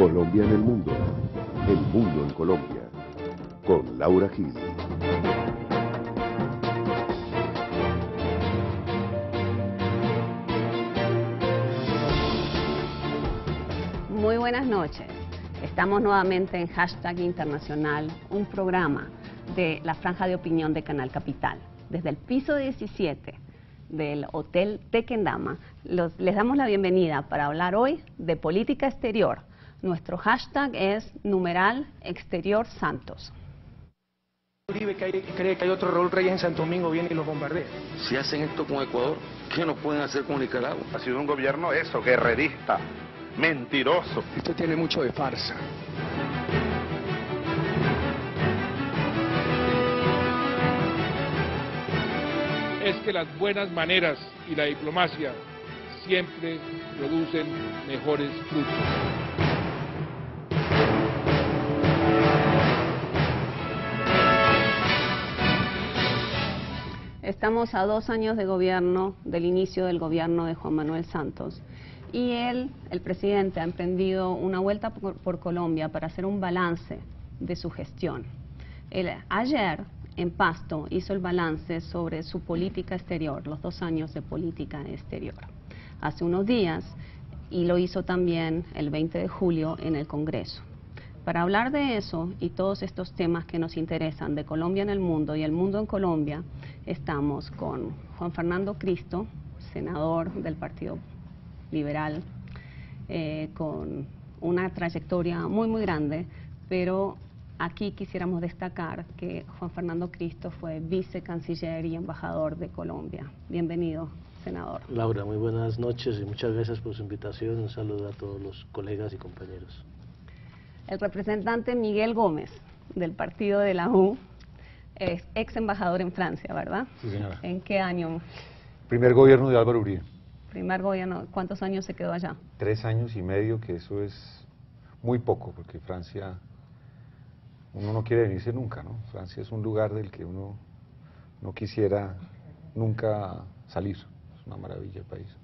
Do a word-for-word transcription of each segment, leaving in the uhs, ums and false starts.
Colombia en el mundo, el mundo en Colombia, con Laura Gil. Muy buenas noches. Estamos nuevamente en Hashtag Internacional, un programa de la Franja de Opinión de Canal Capital. Desde el piso diecisiete del Hotel Tequendama, los, les damos la bienvenida para hablar hoy de política exterior. Nuestro hashtag es numeral exterior Santos. Uribe que hay, cree que hay otro Raúl Reyes en Santo Domingo, viene y los bombardea. Si hacen esto con Ecuador, ¿qué no pueden hacer con Nicaragua? Ha sido un gobierno eso, guerrerista, mentiroso. Esto tiene mucho de farsa. Es que las buenas maneras y la diplomacia siempre producen mejores frutos. Estamos a dos años de gobierno, del inicio del gobierno de Juan Manuel Santos, y él, el presidente, ha emprendido una vuelta por, por Colombia para hacer un balance de su gestión. Él, ayer, en Pasto, hizo el balance sobre su política exterior, los dos años de política exterior. Hace unos días, y lo hizo también el veinte de julio en el Congreso. Para hablar de eso y todos estos temas que nos interesan de Colombia en el mundo y el mundo en Colombia, estamos con Juan Fernando Cristo, senador del Partido Liberal, eh, con una trayectoria muy muy grande, pero aquí quisiéramos destacar que Juan Fernando Cristo fue vicecanciller y embajador de Colombia. Bienvenido, senador. Laura, muy buenas noches y muchas gracias por su invitación. Un saludo a todos los colegas y compañeros. El representante Miguel Gómez, del partido de la U, es ex embajador en Francia, ¿verdad? Sí, señora. ¿En qué año? Primer gobierno de Álvaro Uribe. Primer gobierno, ¿cuántos años se quedó allá? Tres años y medio, que eso es muy poco, porque Francia, uno no quiere venirse nunca, ¿no? Francia es un lugar del que uno no quisiera nunca salir. Es una maravilla el país.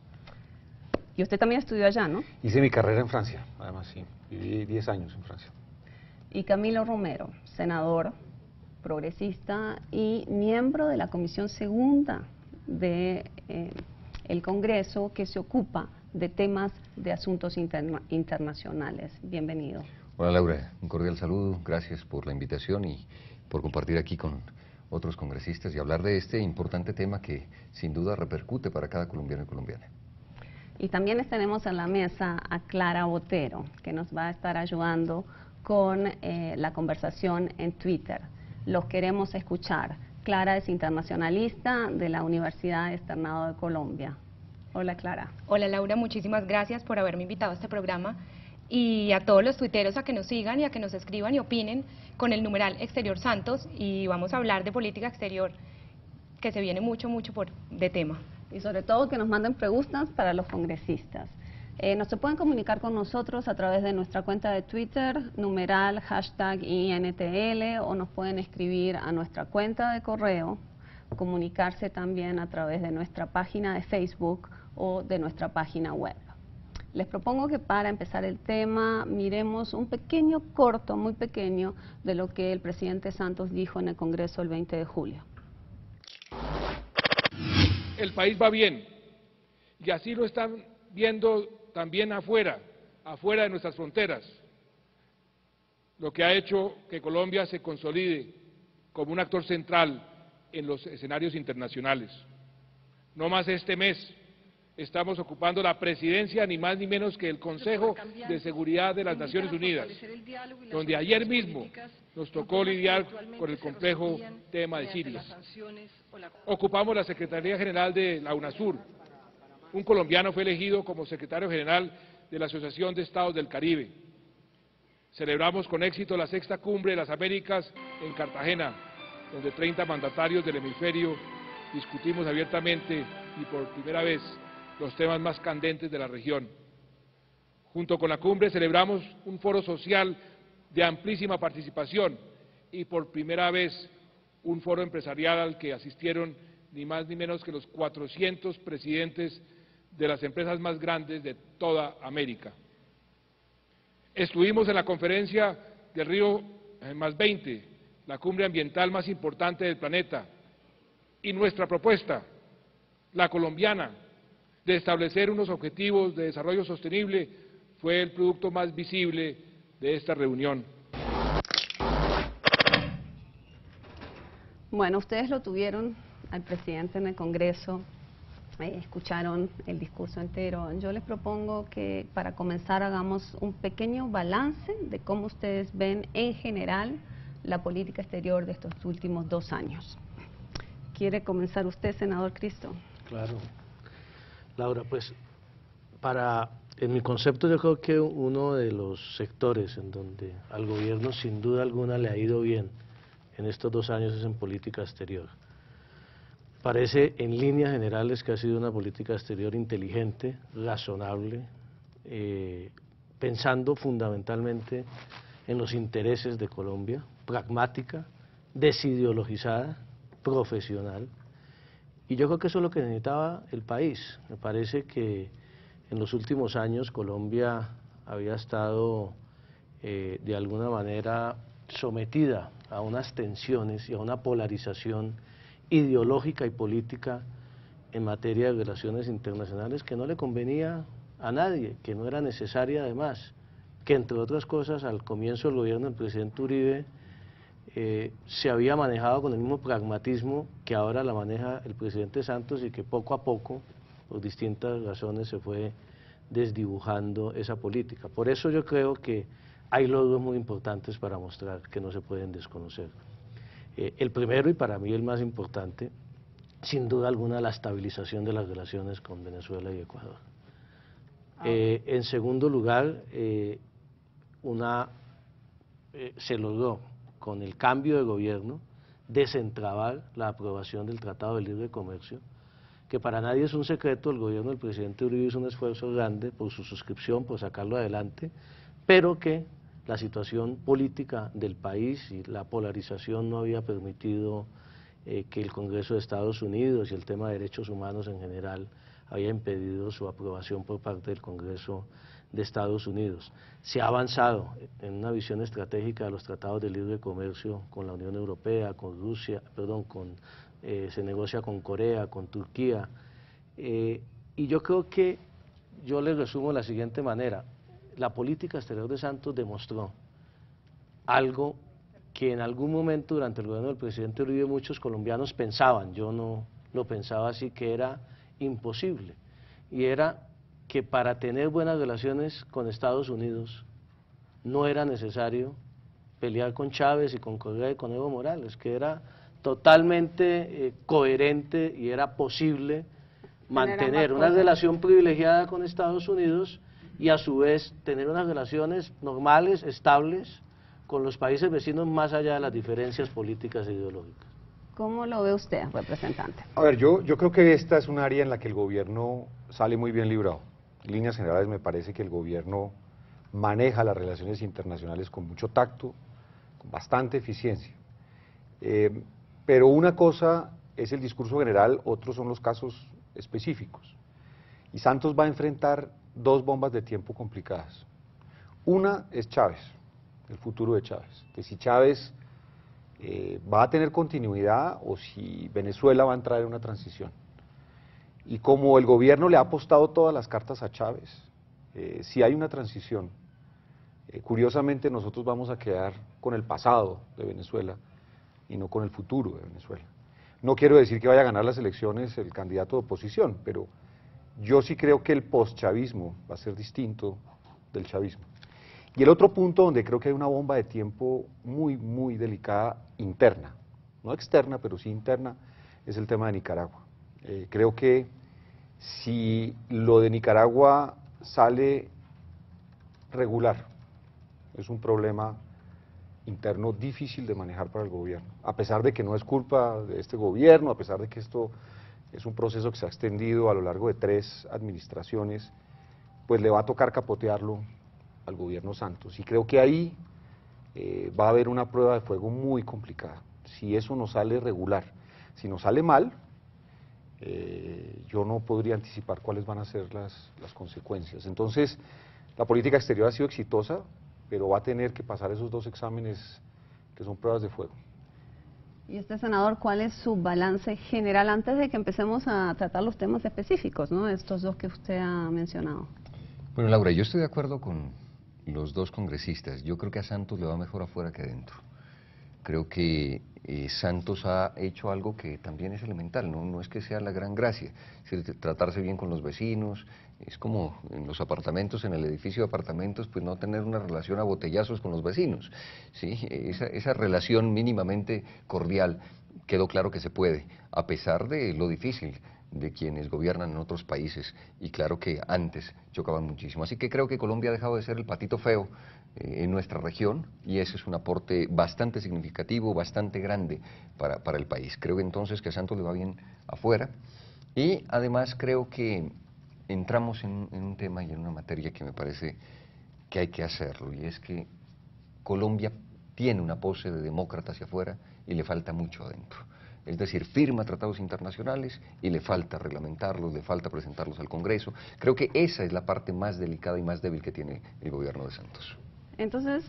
Y usted también estudió allá, ¿no? Hice mi carrera en Francia, además sí, viví diez años en Francia. Y Camilo Romero, senador, progresista y miembro de la Comisión Segunda de eh, el Congreso que se ocupa de temas de asuntos interna internacionales. Bienvenido. Hola Laura, un cordial saludo, gracias por la invitación y por compartir aquí con otros congresistas y hablar de este importante tema que sin duda repercute para cada colombiano y colombiana. Y también tenemos en la mesa a Clara Botero, que nos va a estar ayudando con eh, la conversación en Twitter. Los queremos escuchar. Clara es internacionalista de la Universidad Externado de Colombia. Hola, Clara. Hola, Laura, muchísimas gracias por haberme invitado a este programa y a todos los tuiteros a que nos sigan y a que nos escriban y opinen con el numeral Exterior Santos, y vamos a hablar de política exterior, que se viene mucho, mucho por de tema. Y sobre todo que nos manden preguntas para los congresistas. Eh, nos se pueden comunicar con nosotros a través de nuestra cuenta de Twitter, numeral hashtag I N T L, o nos pueden escribir a nuestra cuenta de correo, comunicarse también a través de nuestra página de Facebook o de nuestra página web. Les propongo que para empezar el tema miremos un pequeño corto, muy pequeño, de lo que el presidente Santos dijo en el Congreso el veinte de julio. El país va bien, y así lo están viendo también afuera, afuera de nuestras fronteras, lo que ha hecho que Colombia se consolide como un actor central en los escenarios internacionales. No más este mes estamos ocupando la presidencia ni más ni menos que el Consejo de Seguridad de las Naciones Unidas, donde ayer mismo nos tocó lidiar con el complejo tema de Siria. Ocupamos la Secretaría General de la UNASUR. Un colombiano fue elegido como secretario general de la Asociación de Estados del Caribe. Celebramos con éxito la sexta cumbre de las Américas en Cartagena, donde treinta mandatarios del hemisferio discutimos abiertamente y por primera vez los temas más candentes de la región. Junto con la cumbre celebramos un foro social de amplísima participación y por primera vez un foro empresarial al que asistieron ni más ni menos que los cuatrocientos presidentes de las empresas más grandes de toda América. Estuvimos en la conferencia del Río más veinte, la cumbre ambiental más importante del planeta, y nuestra propuesta, la colombiana, de establecer unos objetivos de desarrollo sostenible, fue el producto más visible de esta reunión. Bueno, ustedes lo tuvieron al presidente en el Congreso, eh, escucharon el discurso entero. Yo les propongo que para comenzar hagamos un pequeño balance de cómo ustedes ven en general la política exterior de estos últimos dos años. ¿Quiere comenzar usted, senador Cristo? Claro. Laura, pues para, en mi concepto yo creo que uno de los sectores en donde al gobierno sin duda alguna le ha ido bien en estos dos años es en política exterior. Parece en líneas generales que ha sido una política exterior inteligente, razonable, eh, pensando fundamentalmente en los intereses de Colombia, pragmática, desideologizada, profesional, y yo creo que eso es lo que necesitaba el país. Me parece que en los últimos años Colombia había estado eh, de alguna manera sometida a unas tensiones y a una polarización ideológica y política en materia de relaciones internacionales que no le convenía a nadie, que no era necesaria además, que entre otras cosas al comienzo del gobierno del presidente Uribe eh, se había manejado con el mismo pragmatismo que ahora la maneja el presidente Santos y que poco a poco, por distintas razones, se fue desdibujando esa política. Por eso yo creo que hay logros muy importantes para mostrar que no se pueden desconocer. Eh, el primero, y para mí el más importante, sin duda alguna, la estabilización de las relaciones con Venezuela y Ecuador. Ah. Eh, en segundo lugar, eh, una, eh, se logró con el cambio de gobierno desentrabar la aprobación del Tratado de Libre Comercio, que para nadie es un secreto. El gobierno del presidente Uribe hizo un esfuerzo grande por su suscripción, por sacarlo adelante, pero que la situación política del país y la polarización no había permitido eh, que el Congreso de Estados Unidos y el tema de derechos humanos en general había impedido su aprobación por parte del Congreso de Estados Unidos. Se ha avanzado en una visión estratégica de los tratados de libre comercio con la Unión Europea, con Rusia, perdón, con, eh, se negocia con Corea, con Turquía, eh, y yo creo que yo les resumo de la siguiente manera: la política exterior de Santos demostró algo que en algún momento durante el gobierno del presidente Uribe muchos colombianos pensaban, yo no lo pensaba así, que era imposible, y era que para tener buenas relaciones con Estados Unidos no era necesario pelear con Chávez y con Correa y con Evo Morales, que era totalmente eh, coherente y era posible mantener una relación privilegiada con Estados Unidos y a su vez tener unas relaciones normales, estables, con los países vecinos más allá de las diferencias políticas e ideológicas. ¿Cómo lo ve usted, representante? A ver, yo, yo creo que esta es un área en la que el gobierno sale muy bien librado. En líneas generales me parece que el gobierno maneja las relaciones internacionales con mucho tacto, con bastante eficiencia. Eh, pero una cosa es el discurso general, otros son los casos específicos. Y Santos va a enfrentar dos bombas de tiempo complicadas. Una es Chávez, el futuro de Chávez. Que si Chávez eh, va a tener continuidad o si Venezuela va a entrar en una transición. Y como el gobierno le ha apostado todas las cartas a Chávez, eh, si hay una transición, eh, curiosamente nosotros vamos a quedar con el pasado de Venezuela y no con el futuro de Venezuela. No quiero decir que vaya a ganar las elecciones el candidato de oposición, pero yo sí creo que el postchavismo va a ser distinto del chavismo. Y el otro punto donde creo que hay una bomba de tiempo muy, muy delicada interna, no externa, pero sí interna, es el tema de Nicaragua. Eh, creo que si lo de Nicaragua sale regular, es un problema interno difícil de manejar para el gobierno, a pesar de que no es culpa de este gobierno, a pesar de que esto es un proceso que se ha extendido a lo largo de tres administraciones, pues le va a tocar capotearlo al gobierno Santos. Y creo que ahí eh, va a haber una prueba de fuego muy complicada, si eso no sale regular. Si no sale mal, eh, yo no podría anticipar cuáles van a ser las, las consecuencias. Entonces, la política exterior ha sido exitosa, pero va a tener que pasar esos dos exámenes que son pruebas de fuego. Y este senador, ¿cuál es su balance general antes de que empecemos a tratar los temas específicos, ¿no? Estos dos que usted ha mencionado? Bueno, Laura, yo estoy de acuerdo con los dos congresistas. Yo creo que a Santos le va mejor afuera que adentro. Creo que eh, Santos ha hecho algo que también es elemental, ¿no? No es que sea la gran gracia, es decir, tratarse bien con los vecinos, es como en los apartamentos, en el edificio de apartamentos, pues no tener una relación a botellazos con los vecinos, ¿sí? Esa, esa relación mínimamente cordial quedó claro que se puede, a pesar de lo difícil de quienes gobiernan en otros países, y claro que antes chocaban muchísimo. Así que creo que Colombia ha dejado de ser el patito feo eh, en nuestra región, y ese es un aporte bastante significativo, bastante grande para, para el país. Creo entonces que a Santos le va bien afuera, y además creo que entramos en, en un tema y en una materia que me parece que hay que hacerlo, y es que Colombia tiene una pose de demócrata hacia afuera y le falta mucho adentro. Es decir, firma tratados internacionales y le falta reglamentarlos, le falta presentarlos al Congreso. Creo que esa es la parte más delicada y más débil que tiene el gobierno de Santos. Entonces,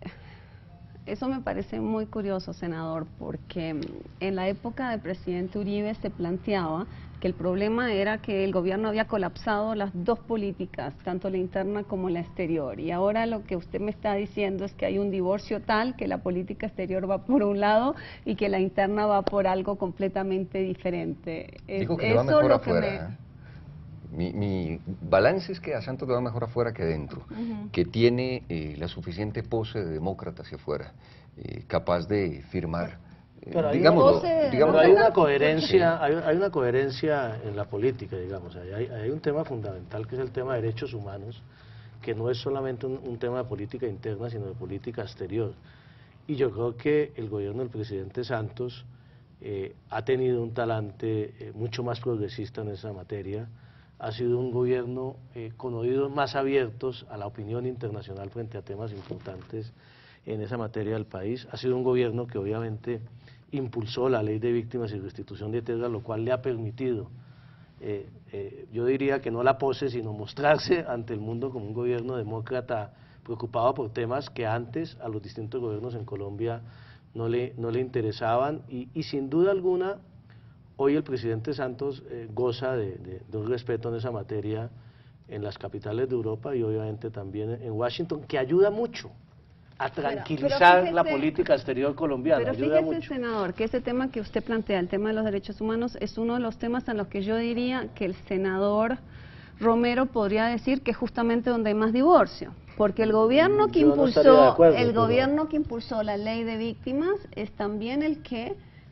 eso me parece muy curioso, senador, porque en la época del presidente Uribe se planteaba que el problema era que el gobierno había colapsado las dos políticas, tanto la interna como la exterior, y ahora lo que usted me está diciendo es que hay un divorcio tal que la política exterior va por un lado y que la interna va por algo completamente diferente. Digo que le va mejor afuera. Me... Mi, mi balance es que a Santos le va mejor afuera que adentro, uh-huh. que tiene eh, la suficiente pose de demócrata hacia afuera, eh, capaz de firmar. Pero hay, digámoslo, una, digámoslo, hay una coherencia, hay, hay una coherencia en la política, digamos. Hay, hay un tema fundamental que es el tema de derechos humanos, que no es solamente un, un tema de política interna, sino de política exterior. Y yo creo que el gobierno del presidente Santos eh, ha tenido un talante eh, mucho más progresista en esa materia. Ha sido un gobierno eh, con oídos más abiertos a la opinión internacional frente a temas importantes en esa materia del país. Ha sido un gobierno que obviamente impulsó la ley de víctimas y restitución de tierras, lo cual le ha permitido, eh, eh, yo diría que no la pose, sino mostrarse ante el mundo como un gobierno demócrata preocupado por temas que antes a los distintos gobiernos en Colombia no le, no le interesaban, y, y sin duda alguna hoy el presidente Santos eh, goza de, de, de un respeto en esa materia en las capitales de Europa y obviamente también en Washington, que ayuda mucho a tranquilizar pero, pero fíjese, la política exterior colombiana. Pero ayuda fíjese, mucho. senador, que ese tema que usted plantea, el tema de los derechos humanos, es uno de los temas en los que yo diría que el senador Romero podría decir que es justamente donde hay más divorcio, porque el gobierno que yo impulsó, no acuerdo, el pero... gobierno que impulsó la ley de víctimas es también el que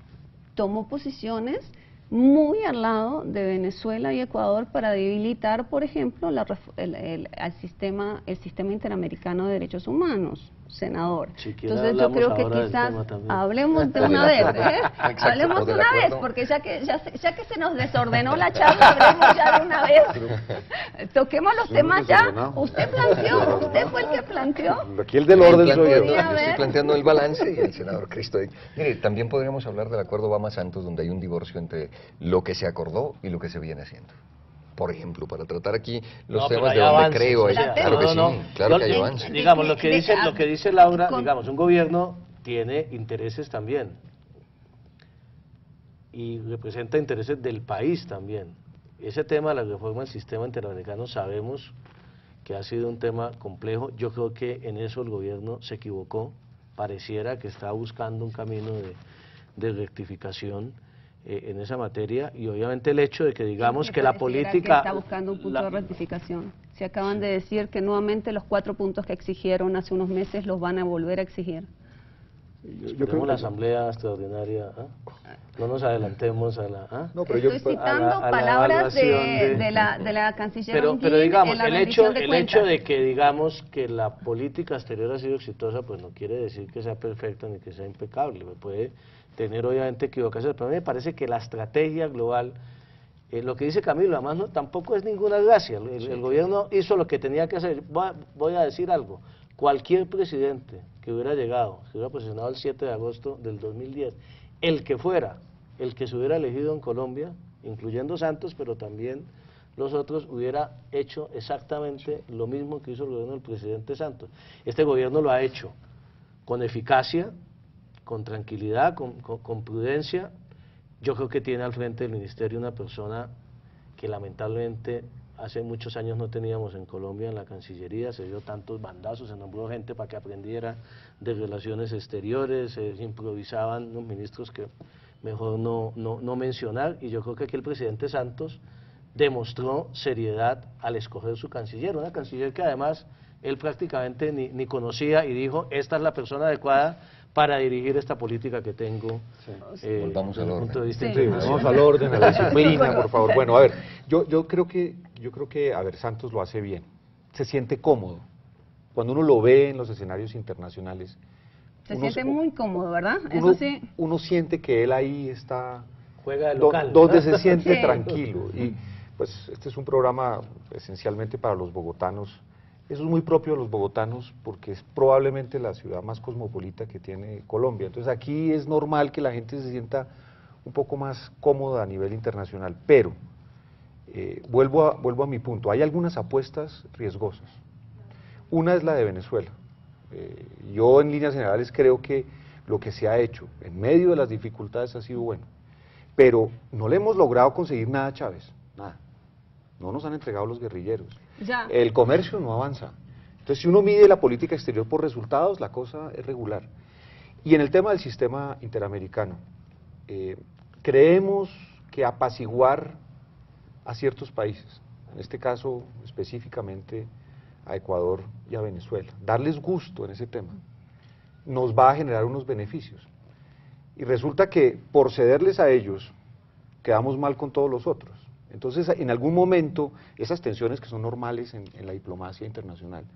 tomó posiciones muy al lado de Venezuela y Ecuador para debilitar, por ejemplo, la, el, el, el, sistema, el sistema interamericano de derechos humanos, senador. Si Entonces yo creo que quizás hablemos de una vez, ¿eh? Exacto, hablemos de una vez, porque ya que ya, ya que se nos desordenó la charla, hablemos ya de una vez. Toquemos los temas ya. Usted planteó, usted fue el que planteó. Aquí el del orden soy yo. yo. Yo estoy planteando el balance y el senador Cristo. Mire, también podríamos hablar del acuerdo Obama-Santos, donde hay un divorcio entre lo que se acordó y lo que se viene haciendo. Por ejemplo, para tratar aquí los no, temas de donde avances, creo, hay, sea, claro que no, no, sí, claro no, que hay avances. Digamos, lo que dice, lo que dice Laura, digamos, un gobierno tiene intereses también y representa intereses del país también. Ese tema de la reforma del sistema interamericano sabemos que ha sido un tema complejo. Yo creo que en eso el gobierno se equivocó, pareciera que está buscando un camino de, de rectificación Eh, en esa materia, y obviamente el hecho de que digamos que la política... Que está buscando un punto la, de rectificación. Se acaban de decir que nuevamente los cuatro puntos que exigieron hace unos meses los van a volver a exigir. Yo, yo creo que la asamblea extraordinaria, ¿eh? No nos adelantemos a la... ¿eh? No, pero Estoy yo, citando a la, a palabras de, de, de, la, de la canciller Pero, pero digamos, el, hecho, de el hecho de que digamos que la política exterior ha sido exitosa, pues no quiere decir que sea perfecta ni que sea impecable, puede tener obviamente equivocaciones, pero a mí me parece que la estrategia global, eh, lo que dice Camilo, además no, tampoco es ninguna gracia, el, el, el gobierno hizo lo que tenía que hacer. Voy a, voy a decir algo, cualquier presidente que hubiera llegado, que hubiera posicionado el siete de agosto del dos mil diez, el que fuera, el que se hubiera elegido en Colombia, incluyendo Santos, pero también los otros, hubiera hecho exactamente lo mismo que hizo el gobierno del presidente Santos. Este gobierno lo ha hecho con eficacia, con tranquilidad, con, con, con prudencia. Yo creo que tiene al frente del ministerio una persona que lamentablemente hace muchos años no teníamos en Colombia, en la Cancillería. Se dio tantos bandazos, se nombró gente para que aprendiera de relaciones exteriores, se improvisaban los ministros que mejor no, no, no mencionar, y yo creo que aquí el presidente Santos demostró seriedad al escoger su canciller, una canciller que además él prácticamente ni, ni conocía, y dijo, esta es la persona adecuada para dirigir esta política que tengo. Sí. Eh, Volvamos al desde el orden. punto de vista Sí, internacional. vamos al orden, a la disciplina, por favor. Bueno, a ver, yo, yo creo que, yo creo que, a ver, Santos lo hace bien, se siente cómodo. Cuando uno lo ve en los escenarios internacionales, Se uno siente se- muy cómodo, ¿verdad? uno, Eso sí. uno siente que él ahí está, Juega de do- local. donde se siente Sí. tranquilo. Y pues este es un programa esencialmente para los bogotanos. Eso es muy propio de los bogotanos porque es probablemente la ciudad más cosmopolita que tiene Colombia. Entonces aquí es normal que la gente se sienta un poco más cómoda a nivel internacional. Pero, eh, vuelvo, a, vuelvo a mi punto, hay algunas apuestas riesgosas. Una es la de Venezuela. Eh, yo en líneas generales creo que lo que se ha hecho en medio de las dificultades ha sido bueno, pero no le hemos logrado conseguir nada a Chávez, nada. No nos han entregado los guerrilleros. Ya. El comercio no avanza. Entonces, si uno mide la política exterior por resultados, la cosa es regular. Y en el tema del sistema interamericano, eh, creemos que apaciguar a ciertos países, en este caso específicamente a Ecuador y a Venezuela, darles gusto en ese tema, nos va a generar unos beneficios. Y resulta que por cederles a ellos, quedamos mal con todos los otros. Entonces, en algún momento, esas tensiones que son normales en, en la diplomacia internacional,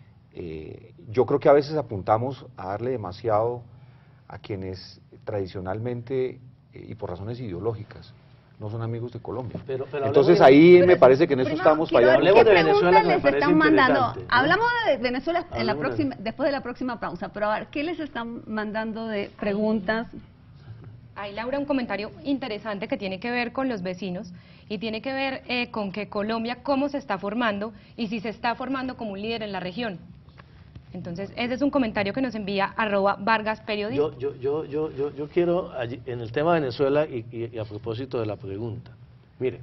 eh, yo creo que a veces apuntamos a darle demasiado a quienes tradicionalmente, eh, y por razones ideológicas, no son amigos de Colombia. Pero- pero Entonces hablemos de- ahí Pero me parece que en eso primero estamos quiero ver fallando. Hablemos ¿Qué de Venezuela, preguntas que me les parece están mandando? interesante, ¿no? Hablamos de Venezuela en la Hablemos de- próxima, después de la próxima pausa, pero a ver, ¿qué les están mandando de preguntas? Hay, Laura, un comentario interesante que tiene que ver con los vecinos y tiene que ver eh, con que Colombia cómo se está formando y si se está formando como un líder en la región. Entonces, ese es un comentario que nos envía arroba Vargas Periodista. Yo, yo, yo, yo, yo, yo quiero, allí- en el tema de Venezuela y, y- y a propósito de la pregunta, mire,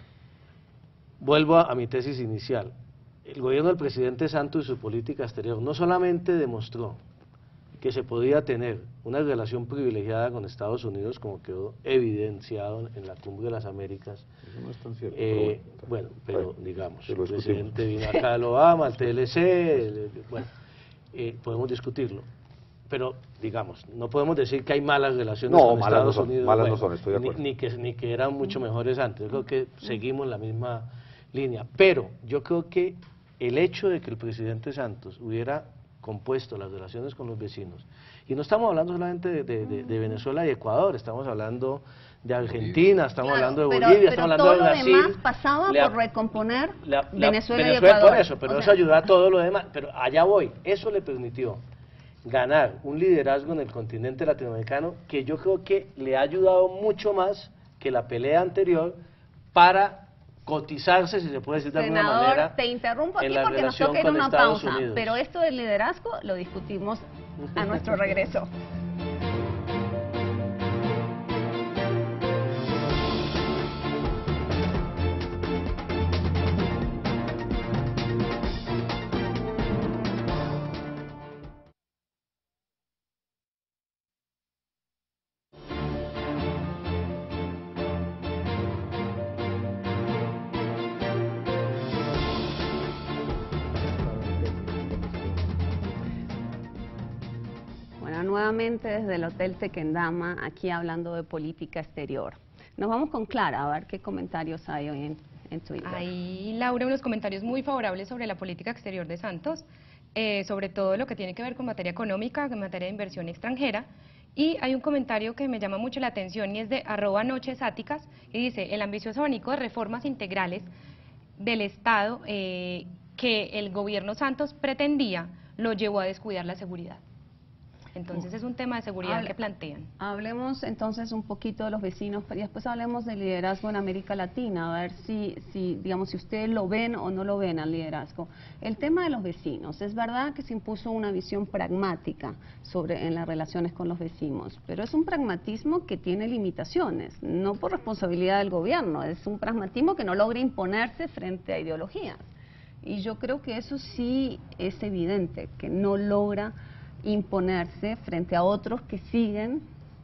vuelvo a, a mi tesis inicial. El gobierno del presidente Santos y su política exterior no solamente demostró que se podía tener una relación privilegiada con Estados Unidos, como quedó evidenciado en la Cumbre de las Américas. Eso no es tan cierto, Eh, pero bueno, bueno, pero bueno, digamos, se lo el discutimos. presidente vino acá, lo ama, al T L C, el- bueno, eh, podemos discutirlo. Pero, digamos, no podemos decir que hay malas relaciones No, con malas no Estados son, Unidos. malas no son, estoy de ni- acuerdo. Ni, que, ni que eran mucho mejores antes. Yo creo que seguimos la misma línea. Pero yo creo que el hecho de que el presidente Santos hubiera compuesto las relaciones con los vecinos, y no estamos hablando solamente de, de- de- de Venezuela y Ecuador, estamos hablando de Argentina, estamos Claro, hablando de pero- Bolivia, pero estamos hablando todo de lo Brasil. demás pasaba Le ha- por recomponer la- la- Venezuela, y Ecuador. por eso, pero O eso sea, ayudó a todo lo demás. Pero allá voy, eso le permitió ganar un liderazgo en el continente latinoamericano que yo creo que le ha ayudado mucho más que la pelea anterior para cotizarse, si se puede decir de alguna Senador, manera, te interrumpo en aquí la porque nos relación toca ir a con una Estados pausa, Unidos. pero esto del liderazgo lo discutimos a nuestro regreso. Bueno, nuevamente desde el Hotel Tequendama, aquí hablando de política exterior. Nos vamos con Clara, a ver qué comentarios hay hoy en, en Twitter. Hay, Laura, unos comentarios muy favorables sobre la política exterior de Santos, eh, sobre todo lo que tiene que ver con materia económica, en materia de inversión extranjera. Y hay un comentario que me llama mucho la atención y es de arroba noches áticas y dice, el ambicioso abanico de reformas integrales del Estado eh, que el gobierno Santos pretendía lo llevó a descuidar la seguridad. Entonces es un tema de seguridad Hable- que plantean. Hablemos entonces un poquito de los vecinos, pero después hablemos del liderazgo en América Latina, a ver si, si, digamos, si ustedes lo ven o no lo ven al liderazgo. El tema de los vecinos, es verdad que se impuso una visión pragmática sobre en las relaciones con los vecinos, pero es un pragmatismo que tiene limitaciones, no por responsabilidad del gobierno, es un pragmatismo que no logra imponerse frente a ideologías. Y yo creo que eso sí es evidente, que no logra imponerse frente a otros que siguen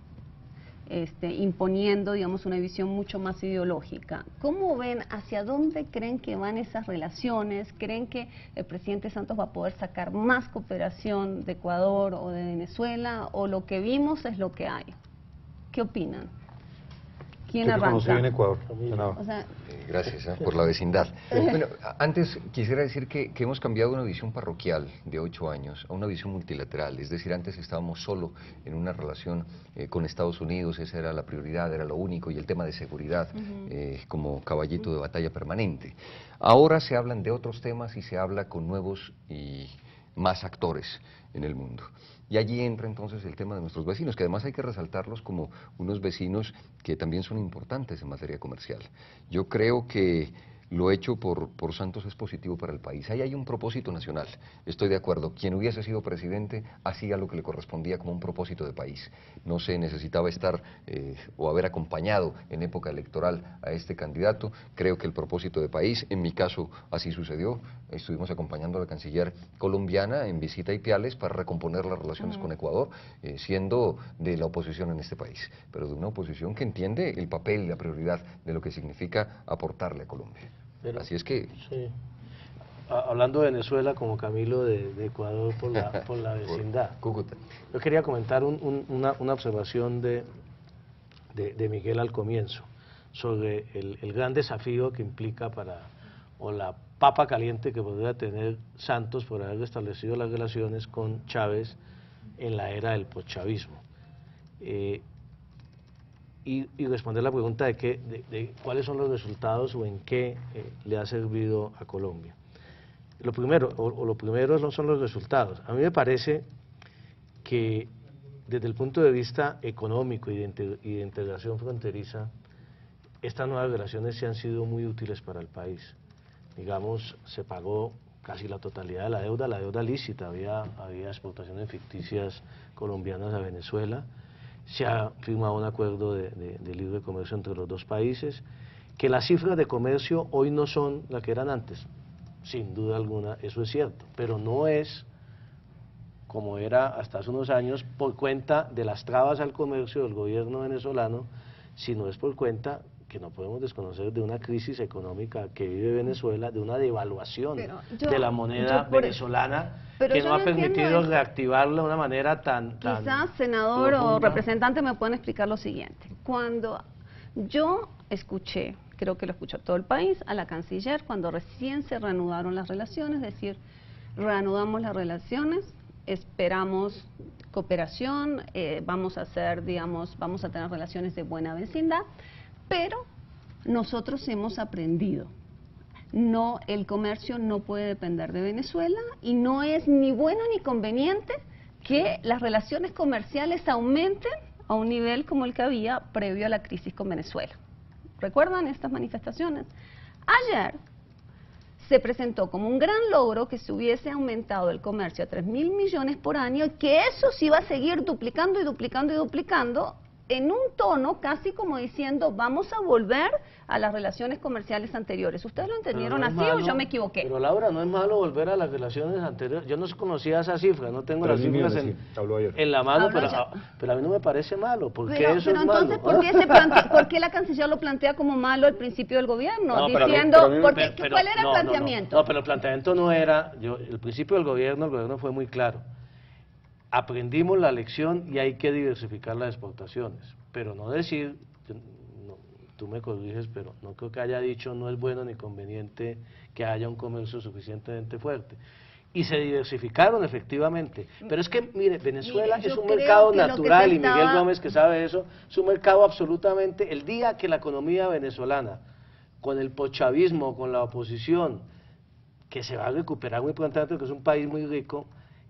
este, imponiendo, digamos, una visión mucho más ideológica. ¿Cómo ven, hacia dónde creen que van esas relaciones? ¿Creen que el presidente Santos va a poder sacar más cooperación de Ecuador o de Venezuela? ¿O lo que vimos es lo que hay? ¿Qué opinan? ¿Quién Usted que conoce arranca? bien Ecuador, senador. O sea, Eh, Gracias eh, por la vecindad. Bueno, a- antes quisiera decir que, que hemos cambiado de una visión parroquial de ocho años a una visión multilateral. Es decir, antes estábamos solo en una relación eh, con Estados Unidos, esa era la prioridad, era lo único, y el tema de seguridad eh, como caballito de batalla permanente. Ahora se hablan de otros temas y se habla con nuevos y más actores en el mundo. Y allí entra entonces el tema de nuestros vecinos, que además hay que resaltarlos como unos vecinos que también son importantes en materia comercial. Yo creo que lo hecho por, por Santos es positivo para el país. Ahí hay un propósito nacional, estoy de acuerdo. Quien hubiese sido presidente hacía lo que le correspondía como un propósito de país. No se necesitaba estar eh, o haber acompañado en época electoral a este candidato. Creo que el propósito de país, en mi caso así sucedió. Estuvimos acompañando a la canciller colombiana en visita a Ipiales para recomponer las relaciones con Ecuador, eh, siendo de la oposición en este país, pero de una oposición que entiende el papel y la prioridad de lo que significa aportarle a Colombia. Pero- Así es que... Sí. A- Hablando de Venezuela, como Camilo de, de Ecuador por la, por la vecindad. Cúcuta. Yo quería comentar un- un- una, una observación de, de, de Miguel al comienzo, sobre el, el gran desafío que implica para, o la papa caliente que podría tener Santos por haber establecido las relaciones con Chávez en la era del poschavismo. Eh, y, y responder la pregunta de, qué, de, de cuáles son los resultados o en qué eh, le ha servido a Colombia. Lo primero, o, o lo primero no son los resultados. A mí me parece que desde el punto de vista económico y de, inte- y de integración fronteriza, estas nuevas relaciones se han sido muy útiles para el país. Digamos, se pagó casi la totalidad de la deuda, la deuda lícita, había, había exportaciones ficticias colombianas a Venezuela, se ha firmado un acuerdo de, de, de libre comercio entre los dos países, que las cifras de comercio hoy no son las que eran antes, sin duda alguna, eso es cierto, pero no es como era hasta hace unos años por cuenta de las trabas al comercio del gobierno venezolano, sino es por cuenta que no podemos desconocer de una crisis económica que vive Venezuela, de una devaluación Pero yo- de la moneda yo por- venezolana pero que yo no ha no entiendo permitido eso. reactivarla de una manera tan, tan Quizás, senador o profunda. representante, me pueden explicar lo siguiente. Cuando yo escuché, creo que lo escuchó todo el país, a la canciller, cuando recién se reanudaron las relaciones, es decir, reanudamos las relaciones, esperamos cooperación, eh, vamos a hacer, digamos, vamos a tener relaciones de buena vecindad, pero nosotros hemos aprendido. No, el comercio no puede depender de Venezuela y no es ni bueno ni conveniente que las relaciones comerciales aumenten a un nivel como el que había previo a la crisis con Venezuela. ¿Recuerdan estas manifestaciones? Ayer se presentó como un gran logro que se hubiese aumentado el comercio a tres mil millones por año y que eso se iba a seguir duplicando y duplicando y duplicando en un tono casi como diciendo vamos a volver a las relaciones comerciales anteriores. ¿Ustedes lo entendieron Pero no así es o malo, yo me equivoqué? Pero Laura, no es malo volver a las relaciones anteriores. Yo no conocía esa cifra, no tengo Tres las mil cifras millones, en, sí, habló ayer. en la mano, Habló pero, ayer. a- pero a mí no me parece malo. ¿Por qué Pero, eso pero es entonces, malo? ¿por qué, se plantea- ¿por qué la canciller lo plantea como malo al principio del gobierno? No, pero a mí- diciendo, pero a mí me- porque, pero- pero- ¿cuál era el no, no, no. planteamiento? No, pero el planteamiento no era, yo, el principio del gobierno, el gobierno fue muy claro. Aprendimos la lección y hay que diversificar las exportaciones, pero no decir, yo- no, tú me corriges, pero no creo que haya dicho no es bueno ni conveniente que haya un comercio suficientemente fuerte. Y se diversificaron efectivamente, pero es que, mire, Venezuela Mire, es yo un creo mercado que lo que natural se y Miguel estaba- Gómez que sabe eso, es un mercado absolutamente, el día que la economía venezolana, con el pochavismo, con la oposición, que se va a recuperar muy prontamente, que es un país muy rico,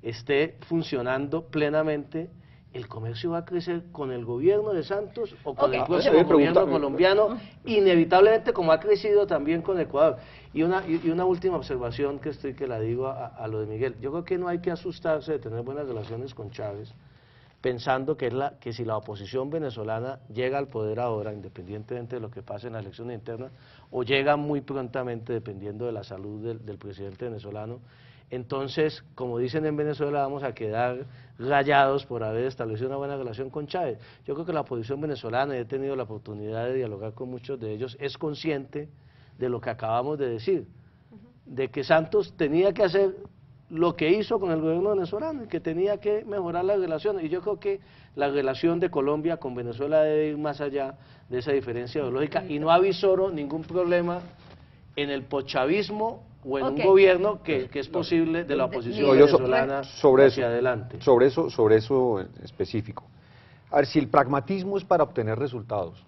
esté funcionando plenamente, ¿el comercio va a crecer con el gobierno de Santos o con Okay. el próximo Ah, gobierno pregunta- colombiano? Inevitablemente, como ha crecido también con Ecuador. Y una, y y una última observación que estoy que la digo a, a lo de Miguel. Yo creo que no hay que asustarse de tener buenas relaciones con Chávez, pensando que, es la, que si la oposición venezolana llega al poder ahora, independientemente de lo que pase en la elección interna, o llega muy prontamente, dependiendo de la salud del, del presidente venezolano, entonces, como dicen en Venezuela, vamos a quedar rayados por haber establecido una buena relación con Chávez. Yo creo que la oposición venezolana, y he tenido la oportunidad de dialogar con muchos de ellos, es consciente de lo que acabamos de decir, de que Santos tenía que hacer lo que hizo con el gobierno venezolano y que tenía que mejorar las relaciones. Y yo creo que la relación de Colombia con Venezuela debe ir más allá de esa diferencia ideológica y no avisoro ningún problema en el pochavismo o en Ok. un gobierno que, que es posible de la oposición No, yo so- venezolana sobre hacia eso, adelante. Sobre eso, sobre eso en específico. A ver, si el pragmatismo es para obtener resultados,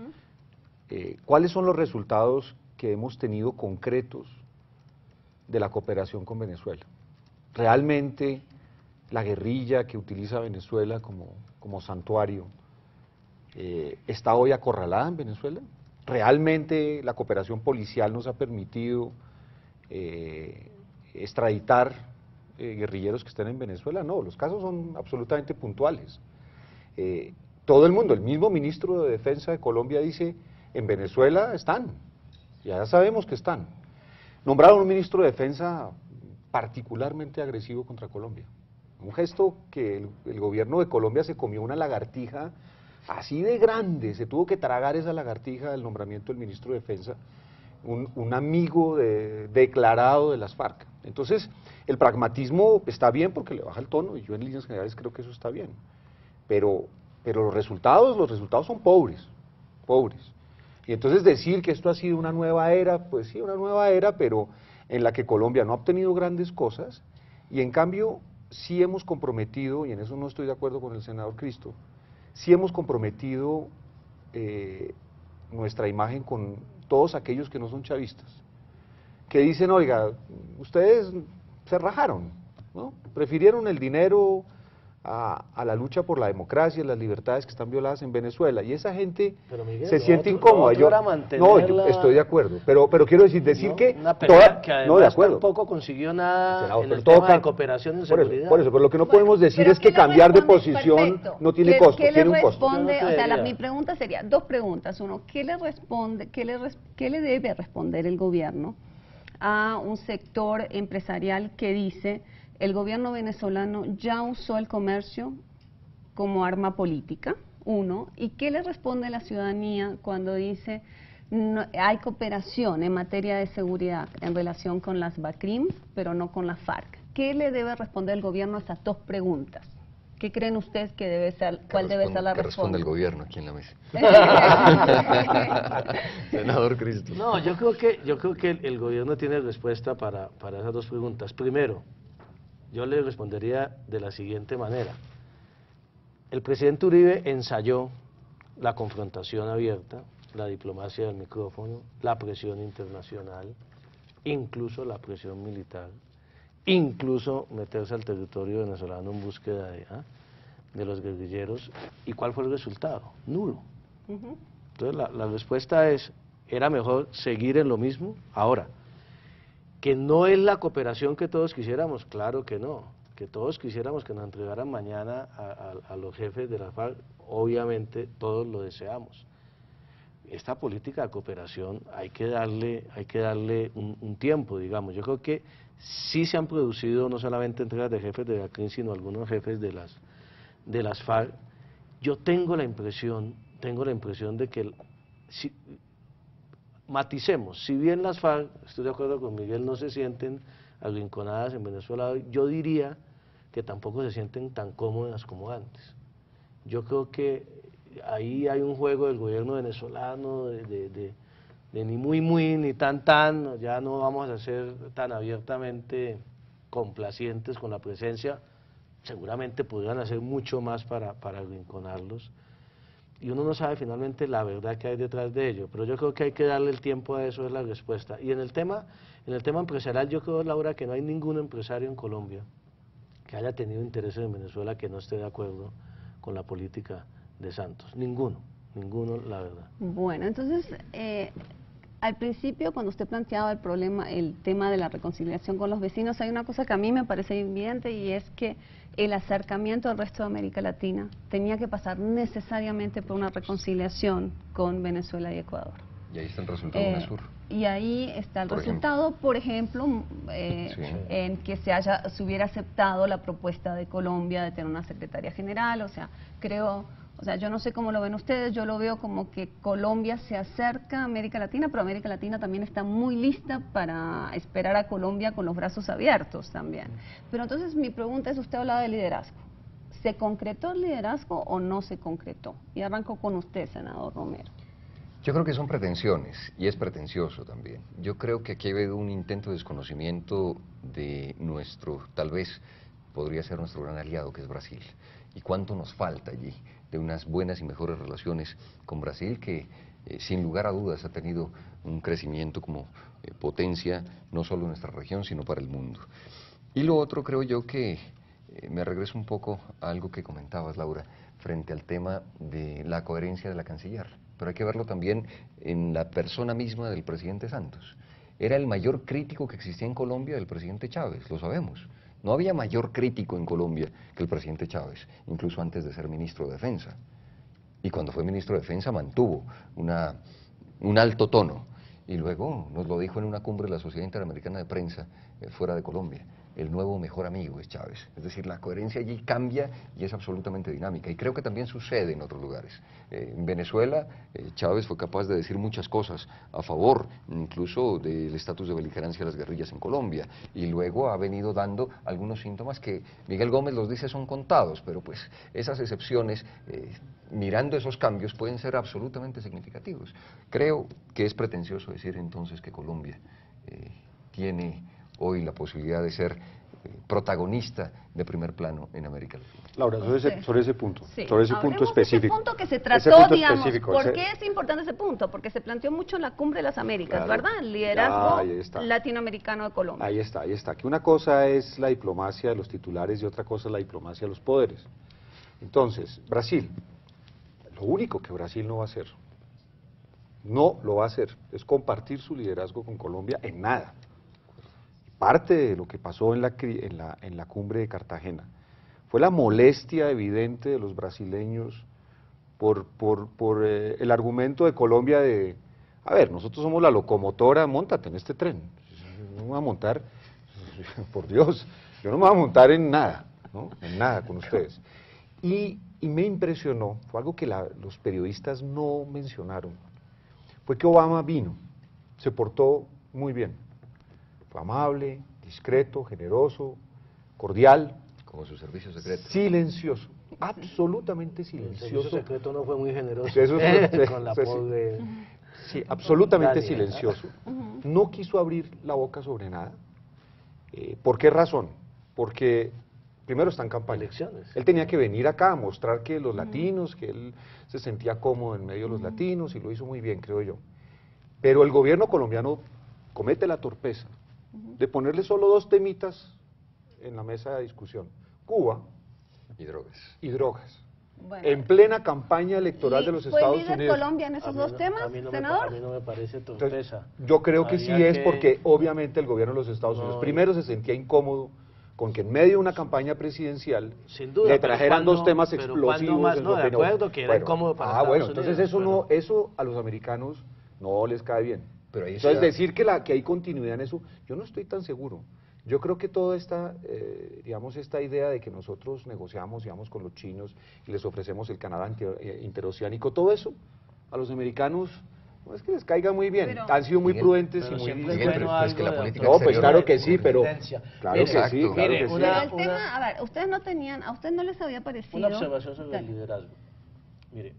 eh, ¿cuáles son los resultados que hemos tenido concretos de la cooperación con Venezuela? ¿Realmente la guerrilla que utiliza Venezuela como, como santuario eh, está hoy acorralada en Venezuela? ¿Realmente la cooperación policial nos ha permitido eh, extraditar eh, guerrilleros que estén en Venezuela? No, los casos son absolutamente puntuales. Eh, todo el mundo, el mismo ministro de Defensa de Colombia dice, en Venezuela están, ya sabemos que están. Nombraron un ministro de Defensa particularmente agresivo contra Colombia. Un gesto que el, el gobierno de Colombia se comió una lagartija así de grande, se tuvo que tragar esa lagartija del nombramiento del ministro de Defensa, un, un amigo de, declarado de las FARC. Entonces, el pragmatismo está bien porque le baja el tono, y yo en líneas generales creo que eso está bien, pero, pero los resultados, los resultados son pobres, pobres. Y entonces decir que esto ha sido una nueva era, pues sí, una nueva era, pero en la que Colombia no ha obtenido grandes cosas, y en cambio sí hemos comprometido, y en eso no estoy de acuerdo con el senador Cristo, sí hemos comprometido eh, nuestra imagen con todos aquellos que no son chavistas, que dicen, oiga, ustedes se rajaron, ¿no? Prefirieron el dinero a, a la lucha por la democracia y las libertades que están violadas en Venezuela, y esa gente Pero, Miguel, se lo siente otro- incómoda. lo otro Yo, era mantener no, yo la- estoy de acuerdo, pero, pero quiero decir, decir ¿no? que Una pelea toda- que además no, de acuerdo. tampoco consiguió nada Senador, en pero el todo tema de cam- cooperación en por eso, seguridad. por eso, pero lo que no Bueno, podemos decir pero es ¿qué que le cambiar de responde? posición Perfecto. no tiene ¿Qué- costo, ¿qué le tiene un costo. responde? Yo no O sea, la- creería. mi pregunta sería, dos preguntas. Uno, ¿qué le responde, qué le, res- qué le debe responder el gobierno a un sector empresarial que dice el gobierno venezolano ya usó el comercio como arma política? Uno, ¿y qué le responde la ciudadanía cuando dice no, hay cooperación en materia de seguridad en relación con las BACRIM, pero no con la FARC? ¿Qué le debe responder el gobierno a estas dos preguntas? ¿Qué creen ustedes que debe ser, cuál debe ser la Que responde respuesta? el gobierno aquí en la mesa. Senador Cristo. No, yo creo que, yo creo que el, el gobierno tiene respuesta para, para esas dos preguntas. Primero, yo le respondería de la siguiente manera. El presidente Uribe ensayó la confrontación abierta, la diplomacia del micrófono, la presión internacional, incluso la presión militar, incluso meterse al territorio venezolano en búsqueda de, ¿ah? de los guerrilleros. ¿Y cuál fue el resultado? Nulo. Ujú. Entonces la, la respuesta es, era mejor seguir en lo mismo. Ahora, que no es la cooperación que todos quisiéramos, claro que no, que todos quisiéramos que nos entregaran mañana a, a, a los jefes de la FARC, obviamente todos lo deseamos. Esta política de cooperación hay que darle, hay que darle un, un tiempo, digamos. Yo creo que sí se han producido no solamente entregas de jefes de la C R I M, sino algunos jefes de las, de las FARC. Yo tengo la impresión, tengo la impresión de que, el, si, maticemos, si bien las FARC, estoy de acuerdo con Miguel, no se sienten arrinconadas en Venezuela hoy, yo diría que tampoco se sienten tan cómodas como antes. Yo creo que ahí hay un juego del gobierno venezolano de, de, de, de ni muy muy ni tan tan, ya no vamos a ser tan abiertamente complacientes con la presencia, seguramente podrían hacer mucho más para, para arrinconarlos, y uno no sabe finalmente la verdad que hay detrás de ello, pero yo creo que hay que darle el tiempo a eso, es la respuesta. Y en el tema, en el tema empresarial, yo creo, Laura, que no hay ningún empresario en Colombia que haya tenido intereses en Venezuela que no esté de acuerdo con la política de Santos. Ninguno, ninguno, la verdad. Bueno, entonces, eh, al principio, cuando usted planteaba el problema, el tema de la reconciliación con los vecinos, hay una cosa que a mí me parece evidente y es que el acercamiento al resto de América Latina tenía que pasar necesariamente por una reconciliación con Venezuela y Ecuador. Y ahí está el resultado Eh, de UNASUR. Y ahí está el Por resultado, por ejemplo, eh, Sí. en que se haya se hubiera aceptado la propuesta de Colombia de tener una secretaria general, o sea, creo, o sea, yo no sé cómo lo ven ustedes, yo lo veo como que Colombia se acerca a América Latina, pero América Latina también está muy lista para esperar a Colombia con los brazos abiertos también. Pero entonces mi pregunta es, usted hablaba de liderazgo, ¿se concretó el liderazgo o no se concretó? Y arranco con usted, senador Romero. Yo creo que son pretensiones, y es pretencioso también. Yo creo que aquí ha habido un intento de desconocimiento de nuestro, tal vez podría ser nuestro gran aliado, que es Brasil. Y cuánto nos falta allí de unas buenas y mejores relaciones con Brasil, que eh, sin lugar a dudas ha tenido un crecimiento como eh, potencia, no solo en nuestra región, sino para el mundo. Y lo otro, creo yo que, eh, me regreso un poco a algo que comentabas, Laura, frente al tema de la coherencia de la canciller. Pero hay que verlo también en la persona misma del presidente Santos. Era el mayor crítico que existía en Colombia del presidente Chávez, lo sabemos. No había mayor crítico en Colombia que el presidente Chávez, incluso antes de ser ministro de Defensa. Y cuando fue ministro de Defensa mantuvo una, un alto tono. Y luego nos lo dijo en una cumbre de la Sociedad Interamericana de Prensa, eh, fuera de Colombia. El nuevo mejor amigo es Chávez. Es decir, la coherencia allí cambia y es absolutamente dinámica. Y creo que también sucede en otros lugares. Eh, en Venezuela, eh, Chávez fue capaz de decir muchas cosas a favor, incluso del estatus de beligerancia de las guerrillas en Colombia. Y luego ha venido dando algunos síntomas que Miguel Gómez los dice son contados, pero pues esas excepciones, eh, mirando esos cambios, pueden ser absolutamente significativos. Creo que es pretencioso decir entonces que Colombia eh, tiene hoy la posibilidad de ser eh, protagonista de primer plano en América Latina. Laura, sobre ese, sobre ese punto, Sí. sobre ese Hablemos punto específico. De ese punto que se Ese trató, punto digamos, específico, ¿por ese- qué es importante ese punto? Porque se planteó mucho en la Cumbre de las Américas, Claro. ¿verdad? El Ya, liderazgo ahí está. latinoamericano de Colombia. Ahí está, ahí está. Que una cosa es la diplomacia de los titulares y otra cosa es la diplomacia de los poderes. Entonces, Brasil, lo único que Brasil no va a hacer, no lo va a hacer, es compartir su liderazgo con Colombia en nada. Parte de lo que pasó en la, cri- en la, en la cumbre de Cartagena fue la molestia evidente de los brasileños por, por, por eh, el argumento de Colombia de, a ver, nosotros somos la locomotora, móntate en este tren. No me voy a montar, por Dios, yo no me voy a montar en nada, ¿no? En nada con ustedes. Y, y me impresionó, fue algo que la- los periodistas no mencionaron, fue que Obama vino, se portó muy bien. Fue amable, discreto, generoso, cordial. Como su servicio secreto. Silencioso, absolutamente El servicio silencioso. secreto no fue muy generoso Eso es- con la sí, sí. voz de... Sí, absolutamente Dani. silencioso. No quiso abrir la boca sobre nada. Eh, ¿Por qué razón? Porque primero está en campaña. Elecciones. Él tenía que venir acá a mostrar que los latinos, que él se sentía cómodo en medio de los latinos y lo hizo muy bien, creo yo. Pero el gobierno colombiano comete la torpeza de ponerle solo dos temitas en la mesa de discusión: Cuba Y drogas. y drogas. Bueno. En plena campaña electoral ¿Y de los fue Estados líder Unidos. Colombia en A esos mí dos no- temas, a mí no me, senador? pa- a mí no me parece Entonces, torpeza. yo creo que sí Había es que- porque obviamente el gobierno de los Estados Unidos No, primero se sentía incómodo con que en medio de una campaña presidencial Sin duda, le pero trajeran ¿cuándo- dos temas pero explosivos. ¿cuándo más? en No, su de opinión. acuerdo que era Bueno, incómodo para Ah, Estados bueno, entonces Unidos, eso no, pero- eso a los americanos no les cae bien. Pero ahí Entonces está- decir que, la, que hay continuidad en eso, yo no estoy tan seguro. Yo creo que toda esta, eh, digamos, esta idea de que nosotros negociamos, digamos, con los chinos y les ofrecemos el canal anti- eh, interoceánico, todo eso a los americanos no es que les caiga muy bien. Pero- Han sido muy Miguel, prudentes y Pero muy... siempre Miguel, es pero bueno es que la algo de política No, pues exterior- claro que sí, pero... Confidencia. Claro Mire, que sí, exacto. claro mire, que sí. una- Pero el tema, a ver, ustedes no tenían, a ustedes no les había parecido... Una observación sobre el Dale. liderazgo. Mire,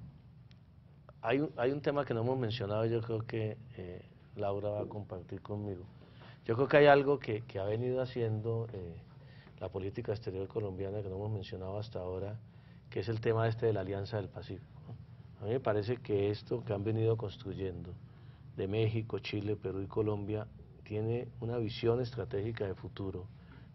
hay un, hay un tema que no hemos mencionado, yo creo que eh, Laura va a compartir conmigo. Yo creo que hay algo que, que ha venido haciendo eh, la política exterior colombiana que no hemos mencionado hasta ahora, que es el tema este de la Alianza del Pacífico, ¿no? A mí me parece que esto que han venido construyendo de México, Chile, Perú y Colombia tiene una visión estratégica de futuro,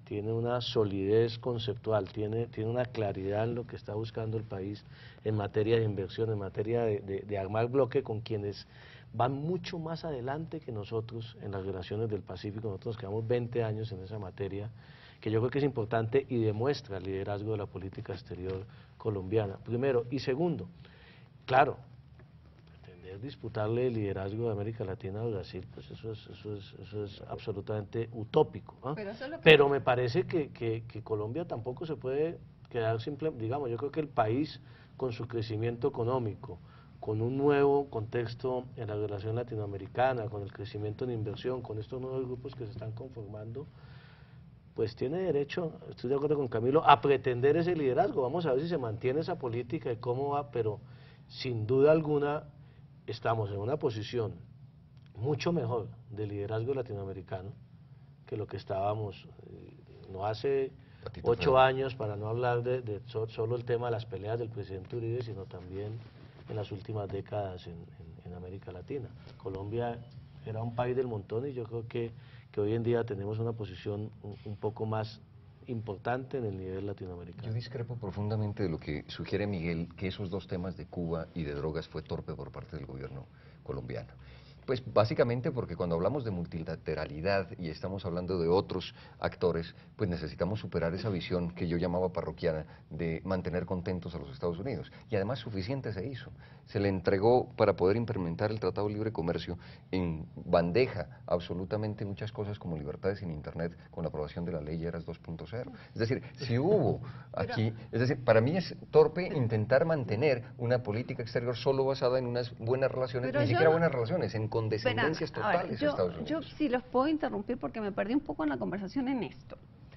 tiene una solidez conceptual, tiene, tiene una claridad en lo que está buscando el país en materia de inversión, en materia de, de, de armar bloque con quienes van mucho más adelante que nosotros en las relaciones del Pacífico. Nosotros nos quedamos veinte años en esa materia, que yo creo que es importante y demuestra el liderazgo de la política exterior colombiana, primero. Y segundo, claro, pretender disputarle el liderazgo de América Latina a Brasil, pues eso es, eso es, eso es absolutamente utópico, ¿eh? Pero, eso es lo que... Pero me parece que, que, que Colombia tampoco se puede quedar simple, digamos, yo creo que el país con su crecimiento económico, con un nuevo contexto en la relación latinoamericana, con el crecimiento en inversión, con estos nuevos grupos que se están conformando, pues tiene derecho, estoy de acuerdo con Camilo, a pretender ese liderazgo. Vamos a ver si se mantiene esa política y cómo va, pero sin duda alguna estamos en una posición mucho mejor de liderazgo latinoamericano que lo que estábamos eh, no hace Patito ocho Fran. años, para no hablar de, de so, solo el tema de las peleas del presidente Uribe, sino también en las últimas décadas en, en, en América Latina. Colombia era un país del montón y yo creo que, que hoy en día tenemos una posición un, un poco más importante en el nivel latinoamericano. Yo discrepo profundamente de lo que sugiere Miguel, que esos dos temas de Cuba y de drogas fue torpe por parte del gobierno colombiano. Pues básicamente porque cuando hablamos de multilateralidad y estamos hablando de otros actores, pues necesitamos superar esa visión que yo llamaba parroquiana de mantener contentos a los Estados Unidos. Y además suficiente se hizo. Se le entregó para poder implementar el Tratado de Libre Comercio en bandeja absolutamente muchas cosas como libertades en Internet con la aprobación de la ley Lleras dos punto cero. Es decir, si hubo aquí, es decir, para mí es torpe intentar mantener una política exterior solo basada en unas buenas relaciones, Pero ni yo siquiera no... buenas relaciones, en condescendencias Verán, ahora, totales yo, a Estados Unidos. Yo sí los puedo interrumpir porque me perdí un poco en la conversación en esto.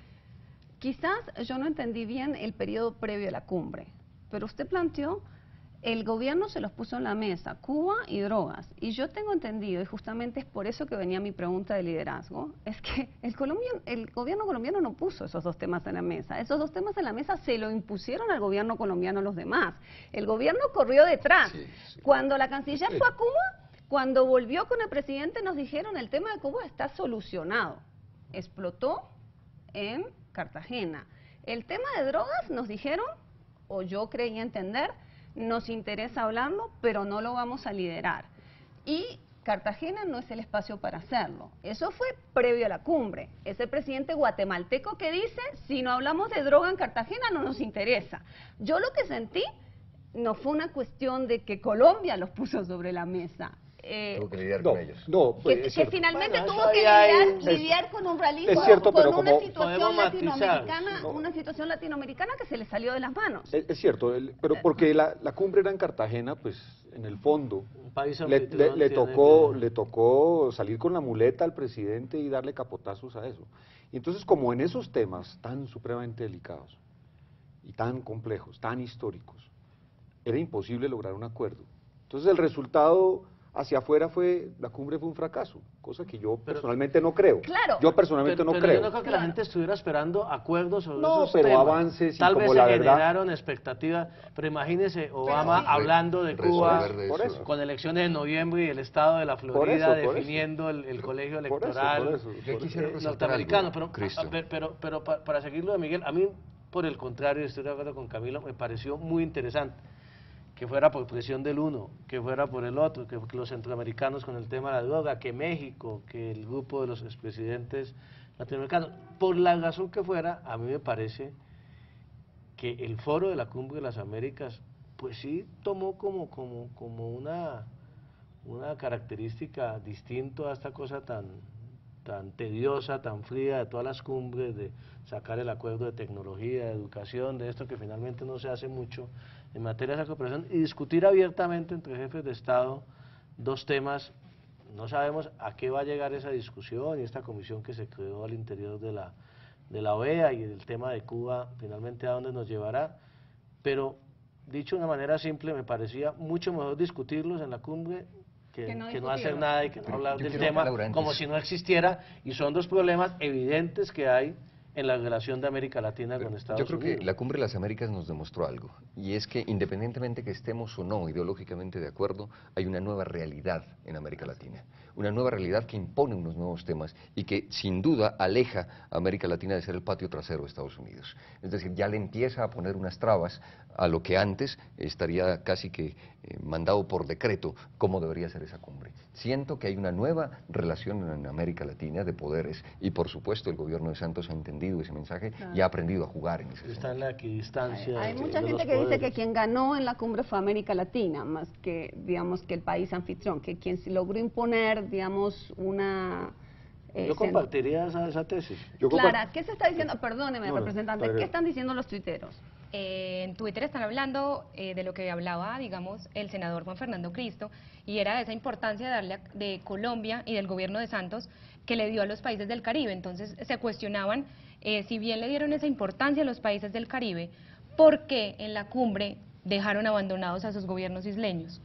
Quizás yo no entendí bien el periodo previo a la cumbre, pero usted planteó, el gobierno se los puso en la mesa, Cuba y drogas, y yo tengo entendido, y justamente es por eso que venía mi pregunta de liderazgo, es que el, colombiano, el gobierno colombiano no puso esos dos temas en la mesa, esos dos temas en la mesa se lo impusieron al gobierno colombiano los demás, el gobierno corrió detrás. Sí, sí. Cuando la canciller fue a Cuba, cuando volvió con el presidente nos dijeron el tema de Cuba está solucionado, explotó en Cartagena. El tema de drogas nos dijeron, o yo creí entender, nos interesa hablarlo, pero no lo vamos a liderar. Y Cartagena no es el espacio para hacerlo. Eso fue previo a la cumbre. Es el presidente guatemalteco que dice, si no hablamos de droga en Cartagena no nos interesa. Yo lo que sentí no fue una cuestión de que Colombia los puso sobre la mesa. Eh, tuvo que lidiar no, con ellos. No, pues, que, es que finalmente bueno, tuvo que lidiar, lidiar, lidiar con un realismo, es cierto, con pero una como situación latinoamericana, matizar, no. una situación latinoamericana que se le salió de las manos. Es, es cierto, el, pero porque la, la cumbre era en Cartagena, pues en el fondo un país le, le, le tiene tocó que... le tocó salir con la muleta al presidente y darle capotazos a eso. Y entonces, como en esos temas tan supremamente delicados y tan complejos, tan históricos, era imposible lograr un acuerdo. Entonces el resultado hacia afuera fue, la cumbre fue un fracaso, cosa que yo pero, personalmente no creo. Claro. Yo personalmente pero, no pero creo. Yo no creo que la gente estuviera esperando acuerdos sobre no, esos pero temas. avances y Tal como vez la se verdad, generaron expectativas, pero imagínese Obama sí. hablando de Cuba de por eso. con elecciones en noviembre y el estado de la Florida por eso, por definiendo el, el colegio Por eso, electoral por eso, por Yo quisiera eh, resaltar norteamericano, algo, pero, Cristo. pero, pero, pero para, para seguirlo de Miguel, a mí por el contrario, estoy de acuerdo con Camilo, me pareció muy interesante que fuera por presión del uno, que fuera por el otro, que los centroamericanos con el tema de la droga, que México, que el grupo de los expresidentes latinoamericanos, por la razón que fuera, a mí me parece que el foro de la Cumbre de las Américas, pues sí tomó como, como, como una, una característica distinta a esta cosa tan, tan tediosa, tan fría de todas las cumbres, de sacar el acuerdo de tecnología, de educación, de esto que finalmente no se hace mucho en materia de esa cooperación, y discutir abiertamente entre jefes de Estado dos temas. No sabemos a qué va a llegar esa discusión y esta comisión que se creó al interior de la, de la O E A, y el tema de Cuba finalmente a dónde nos llevará, pero dicho de una manera simple, me parecía mucho mejor discutirlos en la cumbre que, que, no, que no hacer nada y que no hablar del tema como si no existiera, y son dos problemas evidentes que hay en la relación de América Latina con Estados Yo creo Unidos. que la Cumbre de las Américas nos demostró algo, y es que independientemente que estemos o no ideológicamente de acuerdo, hay una nueva realidad en América Latina, una nueva realidad que impone unos nuevos temas y que sin duda aleja a América Latina de ser el patio trasero de Estados Unidos. Es decir, ya le empieza a poner unas trabas a lo que antes estaría casi que eh, mandado por decreto cómo debería ser esa cumbre. Siento que hay una nueva relación en América Latina de poderes y por supuesto el gobierno de Santos ha entendido ese mensaje Claro. y ha aprendido a jugar en ese Está en la equidistancia. Hay de- mucha de gente los que dice que poderes. quien ganó en la cumbre fue América Latina, más que, digamos, que el país anfitrión, que quien se logró imponer, digamos, una... eh, Yo sen- compartiría esa, esa tesis. Yo compar- Clara, ¿qué se está diciendo? Perdóneme, No, no, representante, está bien. ¿qué están diciendo los tuiteros? Eh, en Twitter están hablando eh, de lo que hablaba, digamos, el senador Juan Fernando Cristo, y era de esa importancia de darle a- de Colombia y del gobierno de Santos que le dio a los países del Caribe. Entonces se cuestionaban, eh, si bien le dieron esa importancia a los países del Caribe, ¿por qué en la cumbre dejaron abandonados a sus gobiernos isleños?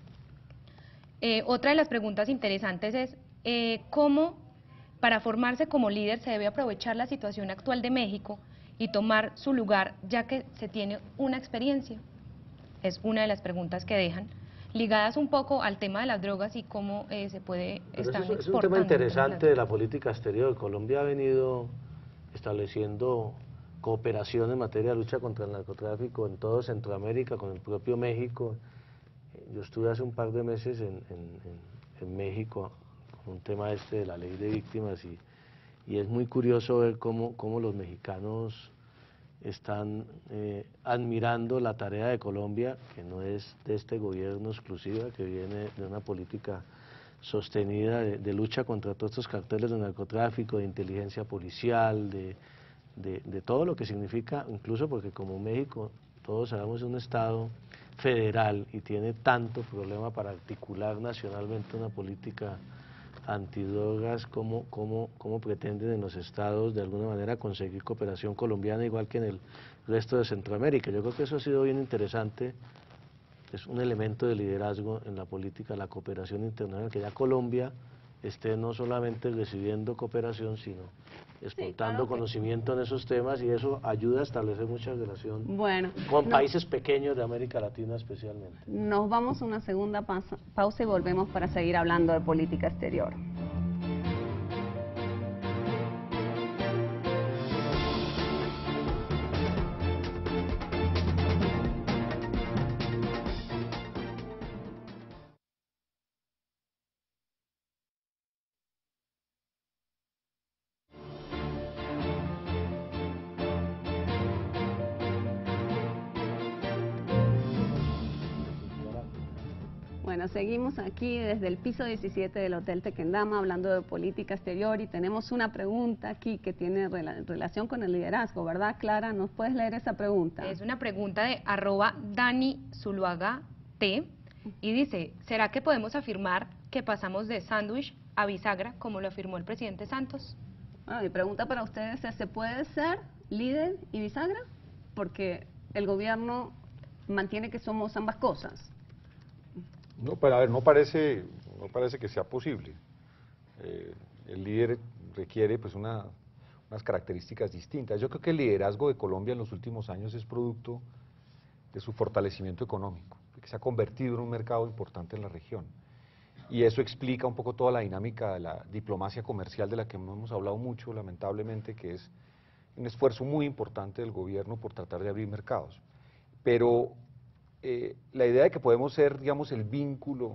Eh, otra de las preguntas interesantes es, eh, ¿cómo para formarse como líder se debe aprovechar la situación actual de México y tomar su lugar, ya que se tiene una experiencia? Es una de las preguntas que dejan, ligadas un poco al tema de las drogas y cómo eh, se puede Pero estar eso es, es un exportando tema entre interesante las- de la política exterior. Colombia ha venido estableciendo cooperación en materia de lucha contra el narcotráfico en todo Centroamérica, con el propio México. Eh, Yo estuve hace un par de meses en, en- en- en México con un tema este de la ley de víctimas y, y es muy curioso ver cómo, cómo los mexicanos están eh, admirando la tarea de Colombia, que no es de este gobierno exclusiva, que viene de una política sostenida de, de lucha contra todos estos carteles de narcotráfico, de inteligencia policial, de, de, de todo lo que significa, incluso porque como México, todos sabemos, es un estado federal y tiene tanto problema para articular nacionalmente una política antidrogas, como, como, como pretenden en los estados de alguna manera conseguir cooperación colombiana igual que en el resto de Centroamérica. Yo creo que eso ha sido bien interesante, es un elemento de liderazgo en la política, la cooperación internacional, que ya Colombia esté no solamente recibiendo cooperación, sino exportando claro que- conocimiento en esos temas, y eso ayuda a establecer mucha relación Bueno, con no- países pequeños de América Latina especialmente. nos vamos a una segunda pausa, pausa y volvemos para seguir hablando de política exterior. Bueno, seguimos aquí desde el piso diecisiete del Hotel Tequendama hablando de política exterior y tenemos una pregunta aquí que tiene rela- relación con el liderazgo, ¿verdad, Clara? ¿Nos puedes leer esa pregunta? Es una pregunta de arroba Dani Zuluaga T y dice, ¿será que podemos afirmar que pasamos de sándwich a bisagra como lo afirmó el presidente Santos? Bueno, mi pregunta para ustedes es, ¿se puede ser líder y bisagra? Porque el gobierno mantiene que somos ambas cosas. No, pero a ver, no parece, no parece que sea posible. Eh, el líder requiere pues una, unas características distintas. Yo creo que el liderazgo de Colombia en los últimos años es producto de su fortalecimiento económico, que se ha convertido en un mercado importante en la región. Y eso explica un poco toda la dinámica de la diplomacia comercial de la que no hemos hablado mucho, lamentablemente, que es un esfuerzo muy importante del gobierno por tratar de abrir mercados. Pero eh, la idea de que podemos ser, digamos, el vínculo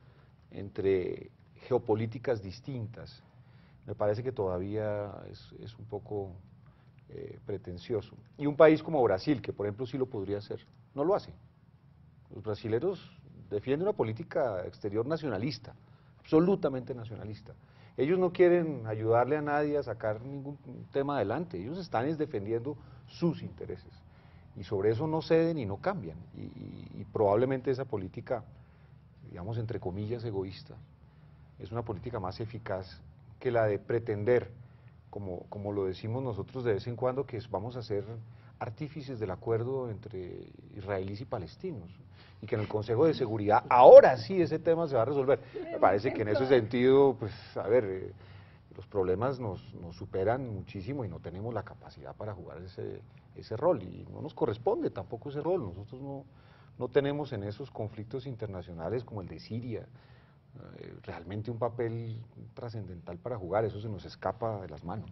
entre geopolíticas distintas, me parece que todavía es, es un poco eh, pretencioso. Y un país como Brasil, que por ejemplo sí lo podría hacer, no lo hace. Los brasileños defienden una política exterior nacionalista, absolutamente nacionalista. Ellos no quieren ayudarle a nadie a sacar ningún tema adelante, ellos están es defendiendo sus intereses. Y sobre eso no ceden y no cambian. Y, y, y probablemente esa política, digamos entre comillas, egoísta, es una política más eficaz que la de pretender, como, como lo decimos nosotros de vez en cuando, que vamos a ser artífices del acuerdo entre israelíes y palestinos, y que en el Consejo de Seguridad ahora sí ese tema se va a resolver. Me parece que en ese sentido, pues, a ver, eh, los problemas nos, nos superan muchísimo y no tenemos la capacidad para jugar ese, ese rol, y no nos corresponde tampoco ese rol. Nosotros no, no tenemos en esos conflictos internacionales como el de Siria eh, realmente un papel trascendental para jugar, eso se nos escapa de las manos.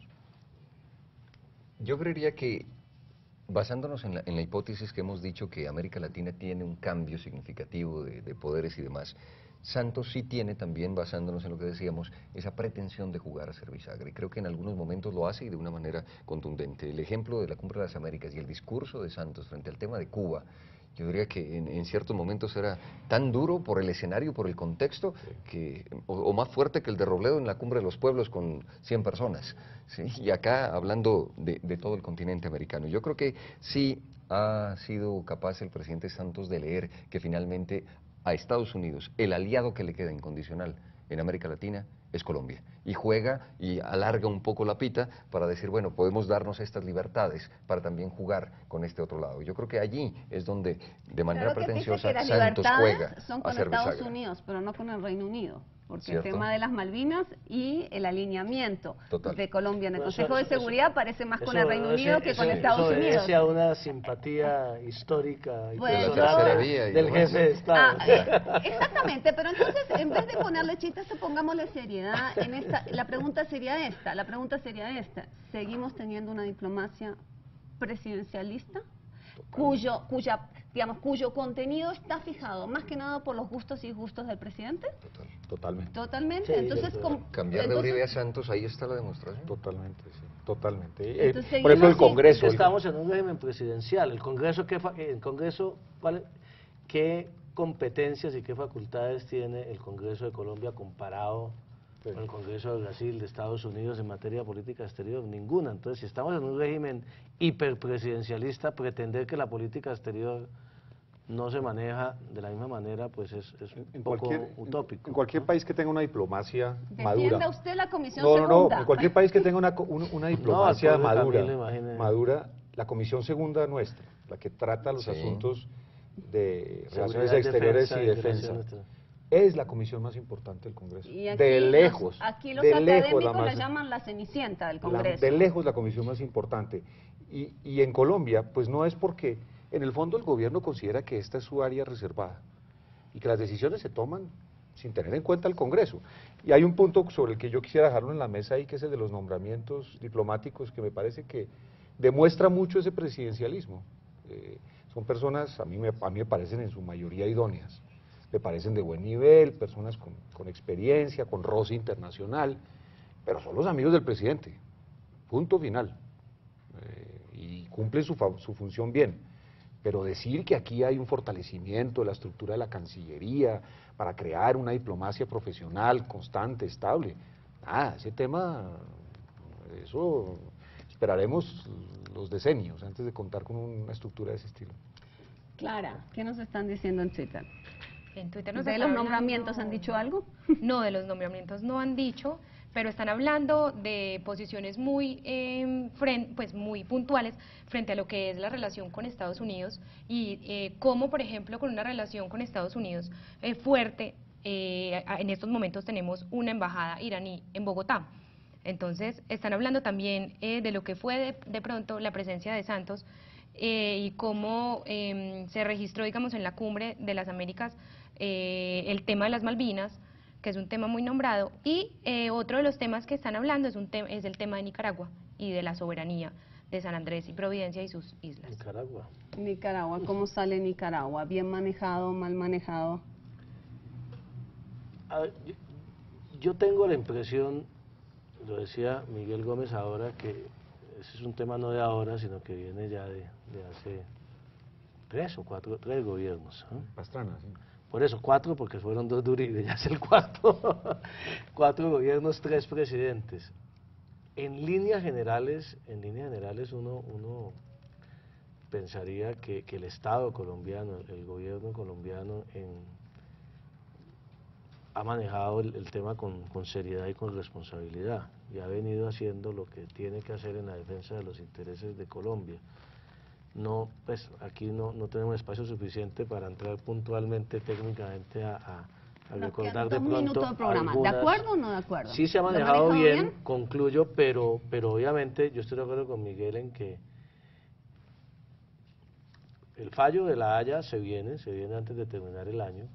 Yo creería que, basándonos en la, en la hipótesis que hemos dicho que América Latina tiene un cambio significativo de, de poderes y demás, Santos sí tiene también, basándonos en lo que decíamos, esa pretensión de jugar a ser bisagra, y creo que en algunos momentos lo hace y de una manera contundente. El ejemplo de la Cumbre de las Américas y el discurso de Santos frente al tema de Cuba, yo diría que en, en ciertos momentos era tan duro por el escenario, por el contexto, que, o, o más fuerte que el de Robledo en la Cumbre de los Pueblos con cien personas, ¿sí? Y acá hablando de, de todo el continente americano. Yo creo que sí ha sido capaz el presidente Santos de leer que finalmente a Estados Unidos el aliado que le queda incondicional en América Latina es Colombia, y juega y alarga un poco la pita para decir, bueno, podemos darnos estas libertades para también jugar con este otro lado. Yo creo que allí es donde de manera Claro que pretenciosa dice que las Santos juega son a con ser Estados bisagra. Unidos, pero no con el Reino Unido, porque ¿Cierto? el tema de las Malvinas y el alineamiento Total. de Colombia en el Bueno, Consejo eso- de Seguridad eso- parece más con Eso- el Reino ese- Unido que eso- con Estados eso Unidos. obedece a una simpatía histórica y Bueno, De la personal tercera del- vía y del demás. jefe de Estado. Ah, eh, exactamente, pero entonces en vez de ponerle chistes, pongámosle seriedad en esta. La pregunta sería esta, la pregunta sería esta: ¿seguimos teniendo una diplomacia presidencialista cuyo, cuya, digamos, cuyo contenido está fijado más que nada por los gustos y disgustos del presidente? Total. Totalmente. Totalmente. Sí, entonces, eso- com- Cambiar de entonces- Uribe a Santos, ahí está la demostración. Totalmente, sí, totalmente. Eh, Entonces, por ejemplo, el seguimos sin- Congreso. el- Estamos en un régimen presidencial. El Congreso, ¿qué, fa- el Congreso ¿cuál- ¿qué competencias y qué facultades tiene el Congreso de Colombia comparado Sí. con el Congreso de Brasil, de Estados Unidos en materia de política exterior? Ninguna. Entonces, si estamos en un régimen hiperpresidencialista, pretender que la política exterior no se maneja de la misma manera, pues es, es un en poco cualquier, utópico. en cualquier ¿no? país que tenga una diplomacia Defienda madura. usted la comisión No, no, no, segunda. en cualquier país que tenga una, co- un- una diplomacia el pueblo de madura, Camilo, imagine. madura, la comisión segunda nuestra, la que trata los Sí. asuntos de Seguridad, relaciones exteriores defensa, y defensa, integración, es la comisión más importante del Congreso. Y aquí de los- lejos, aquí los de lejos la académicos más, la llaman la cenicienta del la- Congreso. de lejos la comisión más importante. Y, y en Colombia, pues no es porque, en el fondo el gobierno considera que esta es su área reservada y que las decisiones se toman sin tener en cuenta el Congreso. Y hay un punto sobre el que yo quisiera dejarlo en la mesa ahí, que es el de los nombramientos diplomáticos, que me parece que demuestra mucho ese presidencialismo. Eh, son personas, a mí, me, a mí me parecen en su mayoría idóneas, me parecen de buen nivel, personas con, con experiencia, con roce internacional, pero son los amigos del presidente, punto final. Eh, y cumplen su, fa- su función bien. Pero decir que aquí hay un fortalecimiento de la estructura de la Cancillería para crear una diplomacia profesional, constante, estable, nada, ese tema, eso esperaremos los decenios antes de contar con una estructura de ese estilo. Clara, ¿qué nos están diciendo en Twitter? En Twitter nos ¿De está los hablando- nombramientos han dicho algo? No, de los nombramientos no han dicho, pero están hablando de posiciones muy, eh, fren- pues muy puntuales frente a lo que es la relación con Estados Unidos y eh, cómo, por ejemplo, con una relación con Estados Unidos eh, fuerte, eh, a- en estos momentos tenemos una embajada iraní en Bogotá. Entonces, están hablando también eh, de lo que fue de, de pronto la presencia de Santos eh, y cómo eh, se registró, digamos, en la cumbre de las Américas eh, el tema de las Malvinas, que es un tema muy nombrado, y eh, otro de los temas que están hablando es, un te- es el tema de Nicaragua y de la soberanía de San Andrés y Providencia y sus islas. Nicaragua. Nicaragua, ¿cómo sale Nicaragua? ¿Bien manejado, mal manejado? A ver, yo, yo tengo la impresión, lo decía Miguel Gómez ahora, que ese es un tema no de ahora, sino que viene ya de, de hace tres o cuatro, tres gobiernos. ¿eh? Pastrana, sí. Por eso, cuatro, porque fueron dos de Uribe, ya es el cuarto. Cuatro gobiernos, tres presidentes. En líneas generales, en líneas generales uno, uno pensaría que, que el Estado colombiano, el gobierno colombiano en, ha manejado el, el tema con, con seriedad y con responsabilidad y ha venido haciendo lo que tiene que hacer en la defensa de los intereses de Colombia. No, pues aquí no, no tenemos espacio suficiente para entrar puntualmente, técnicamente, a, a, a Nos recordar quedan de dos pronto minutos de programa. algunas... ¿De acuerdo o no de acuerdo? Sí se ha ¿Lo manejado manejado bien, bien? concluyo, pero, pero obviamente yo estoy de acuerdo con Miguel en que el fallo de la Haya se viene, se viene antes de terminar el año,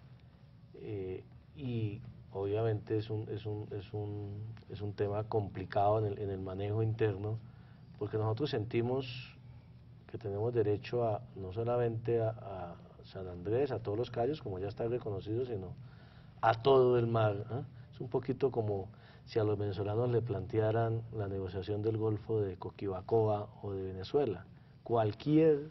eh, y obviamente es un, es un, es un, es un tema complicado en el, en el manejo interno, porque nosotros sentimos que tenemos derecho a no solamente a, a San Andrés, a todos los cayos, como ya está reconocido, sino a todo el mar, ¿eh? Es un poquito como si a los venezolanos le plantearan la negociación del Golfo de Coquibacoa o de Venezuela. Cualquier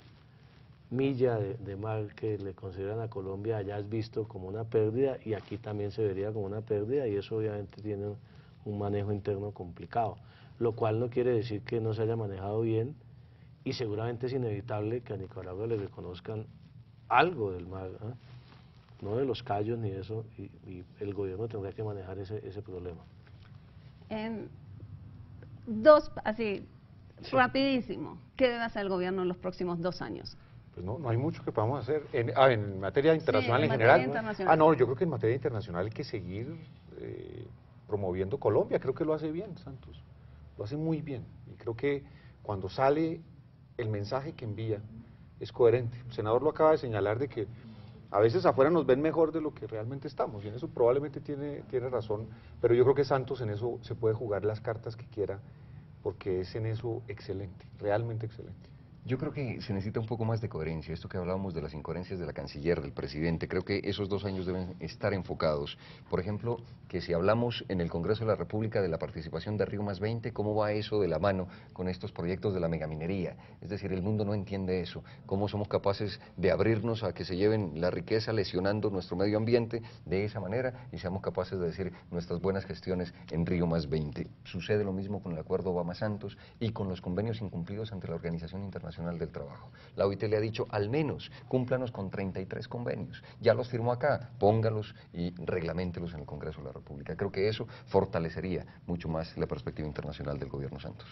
milla de, de mar que le consideran a Colombia allá es visto como una pérdida, y aquí también se vería como una pérdida, y eso obviamente tiene un manejo interno complicado, lo cual no quiere decir que no se haya manejado bien, y seguramente es inevitable que a Nicaragua le reconozcan algo del mar, ¿eh? No de los cayos ni eso, y, y el gobierno tendrá que manejar ese, ese problema. En dos, así, Sí. rapidísimo, ¿qué debe hacer el gobierno en los próximos dos años? Pues no, no hay mucho que podamos hacer. En, ah, en materia internacional Sí, en en materia general. internacional. Ah, no, yo creo que en materia internacional hay que seguir eh, promoviendo Colombia. Creo que lo hace bien, Santos. Lo hace muy bien. Y creo que cuando sale el mensaje que envía es coherente. El senador lo acaba de señalar de que a veces afuera nos ven mejor de lo que realmente estamos, y en eso probablemente tiene, tiene razón, pero yo creo que Santos en eso se puede jugar las cartas que quiera, porque es en eso excelente, realmente excelente. Yo creo que se necesita un poco más de coherencia, esto que hablábamos de las incoherencias de la canciller, del presidente, creo que esos dos años deben estar enfocados. Por ejemplo, que si hablamos en el Congreso de la República de la participación de Río más veinte, ¿cómo va eso de la mano con estos proyectos de la megaminería? Es decir, el mundo no entiende eso, ¿cómo somos capaces de abrirnos a que se lleven la riqueza lesionando nuestro medio ambiente de esa manera y seamos capaces de decir nuestras buenas gestiones en Río más veinte? Sucede lo mismo con el acuerdo Obama-Santos y con los convenios incumplidos ante la Organización Internacional del Trabajo. La O I T le ha dicho, al menos, cúmplanos con treinta y tres convenios. Ya los firmó acá, póngalos y reglamentelos en el Congreso de la República. Creo que eso fortalecería mucho más la perspectiva internacional del gobierno Santos.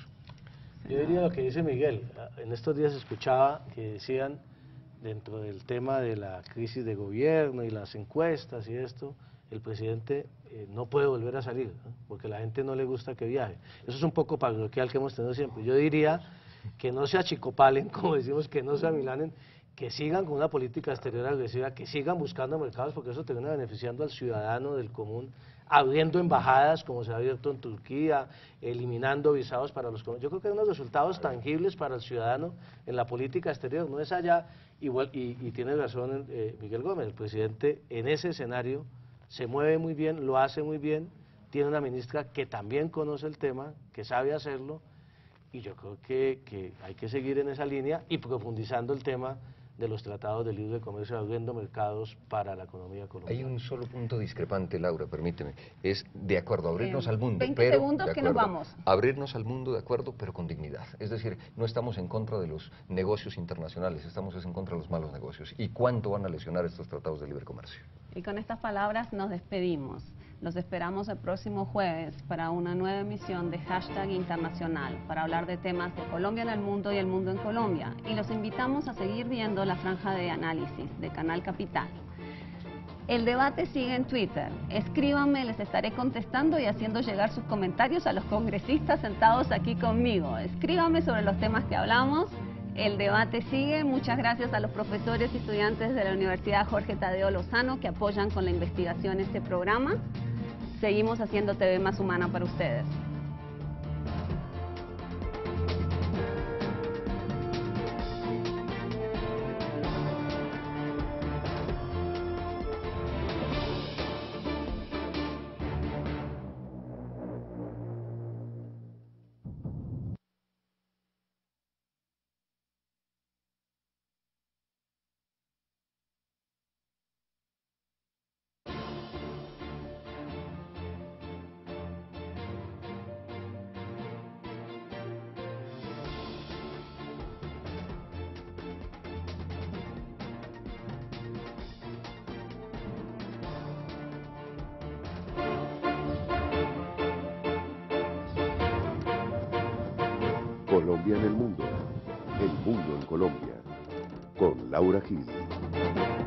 Yo diría lo que dice Miguel. En estos días escuchaba que decían, dentro del tema de la crisis de gobierno y las encuestas y esto, el presidente eh, no puede volver a salir, ¿no? Porque a la gente no le gusta que viaje. Eso es un poco parroquial que hemos tenido siempre. Yo diría que no se achicopalen, como decimos, que no se amilanen, que sigan con una política exterior agresiva, que sigan buscando mercados, porque eso termina beneficiando al ciudadano del común, abriendo embajadas como se ha abierto en Turquía, eliminando visados para los colombianos. Yo creo que hay unos resultados tangibles para el ciudadano en la política exterior, no es allá, igual, y, y tiene razón eh, Miguel Gómez, el presidente en ese escenario se mueve muy bien, lo hace muy bien, tiene una ministra que también conoce el tema, que sabe hacerlo, y yo creo que, que hay que seguir en esa línea y profundizando el tema de los tratados de libre comercio, abriendo mercados para la economía colombiana. Hay un solo punto discrepante, Laura, permíteme, es de acuerdo, abrirnos Eh, al mundo, veinte pero segundos de que nos acuerdo, vamos. abrirnos al mundo de acuerdo, pero con dignidad. Es decir, no estamos en contra de los negocios internacionales, estamos en contra de los malos negocios. ¿Y cuánto van a lesionar estos tratados de libre comercio? Y con estas palabras nos despedimos. Los esperamos el próximo jueves para una nueva emisión de Hashtag Internacional para hablar de temas de Colombia en el mundo y el mundo en Colombia. Y los invitamos a seguir viendo la franja de análisis de Canal Capital. El debate sigue en Twitter. Escríbanme, les estaré contestando y haciendo llegar sus comentarios a los congresistas sentados aquí conmigo. Escríbanme sobre los temas que hablamos. El debate sigue. Muchas gracias a los profesores y estudiantes de la Universidad Jorge Tadeo Lozano que apoyan con la investigación este programa. Seguimos haciendo T V más humana para ustedes. Colombia en el mundo, el mundo en Colombia, con Laura Gil.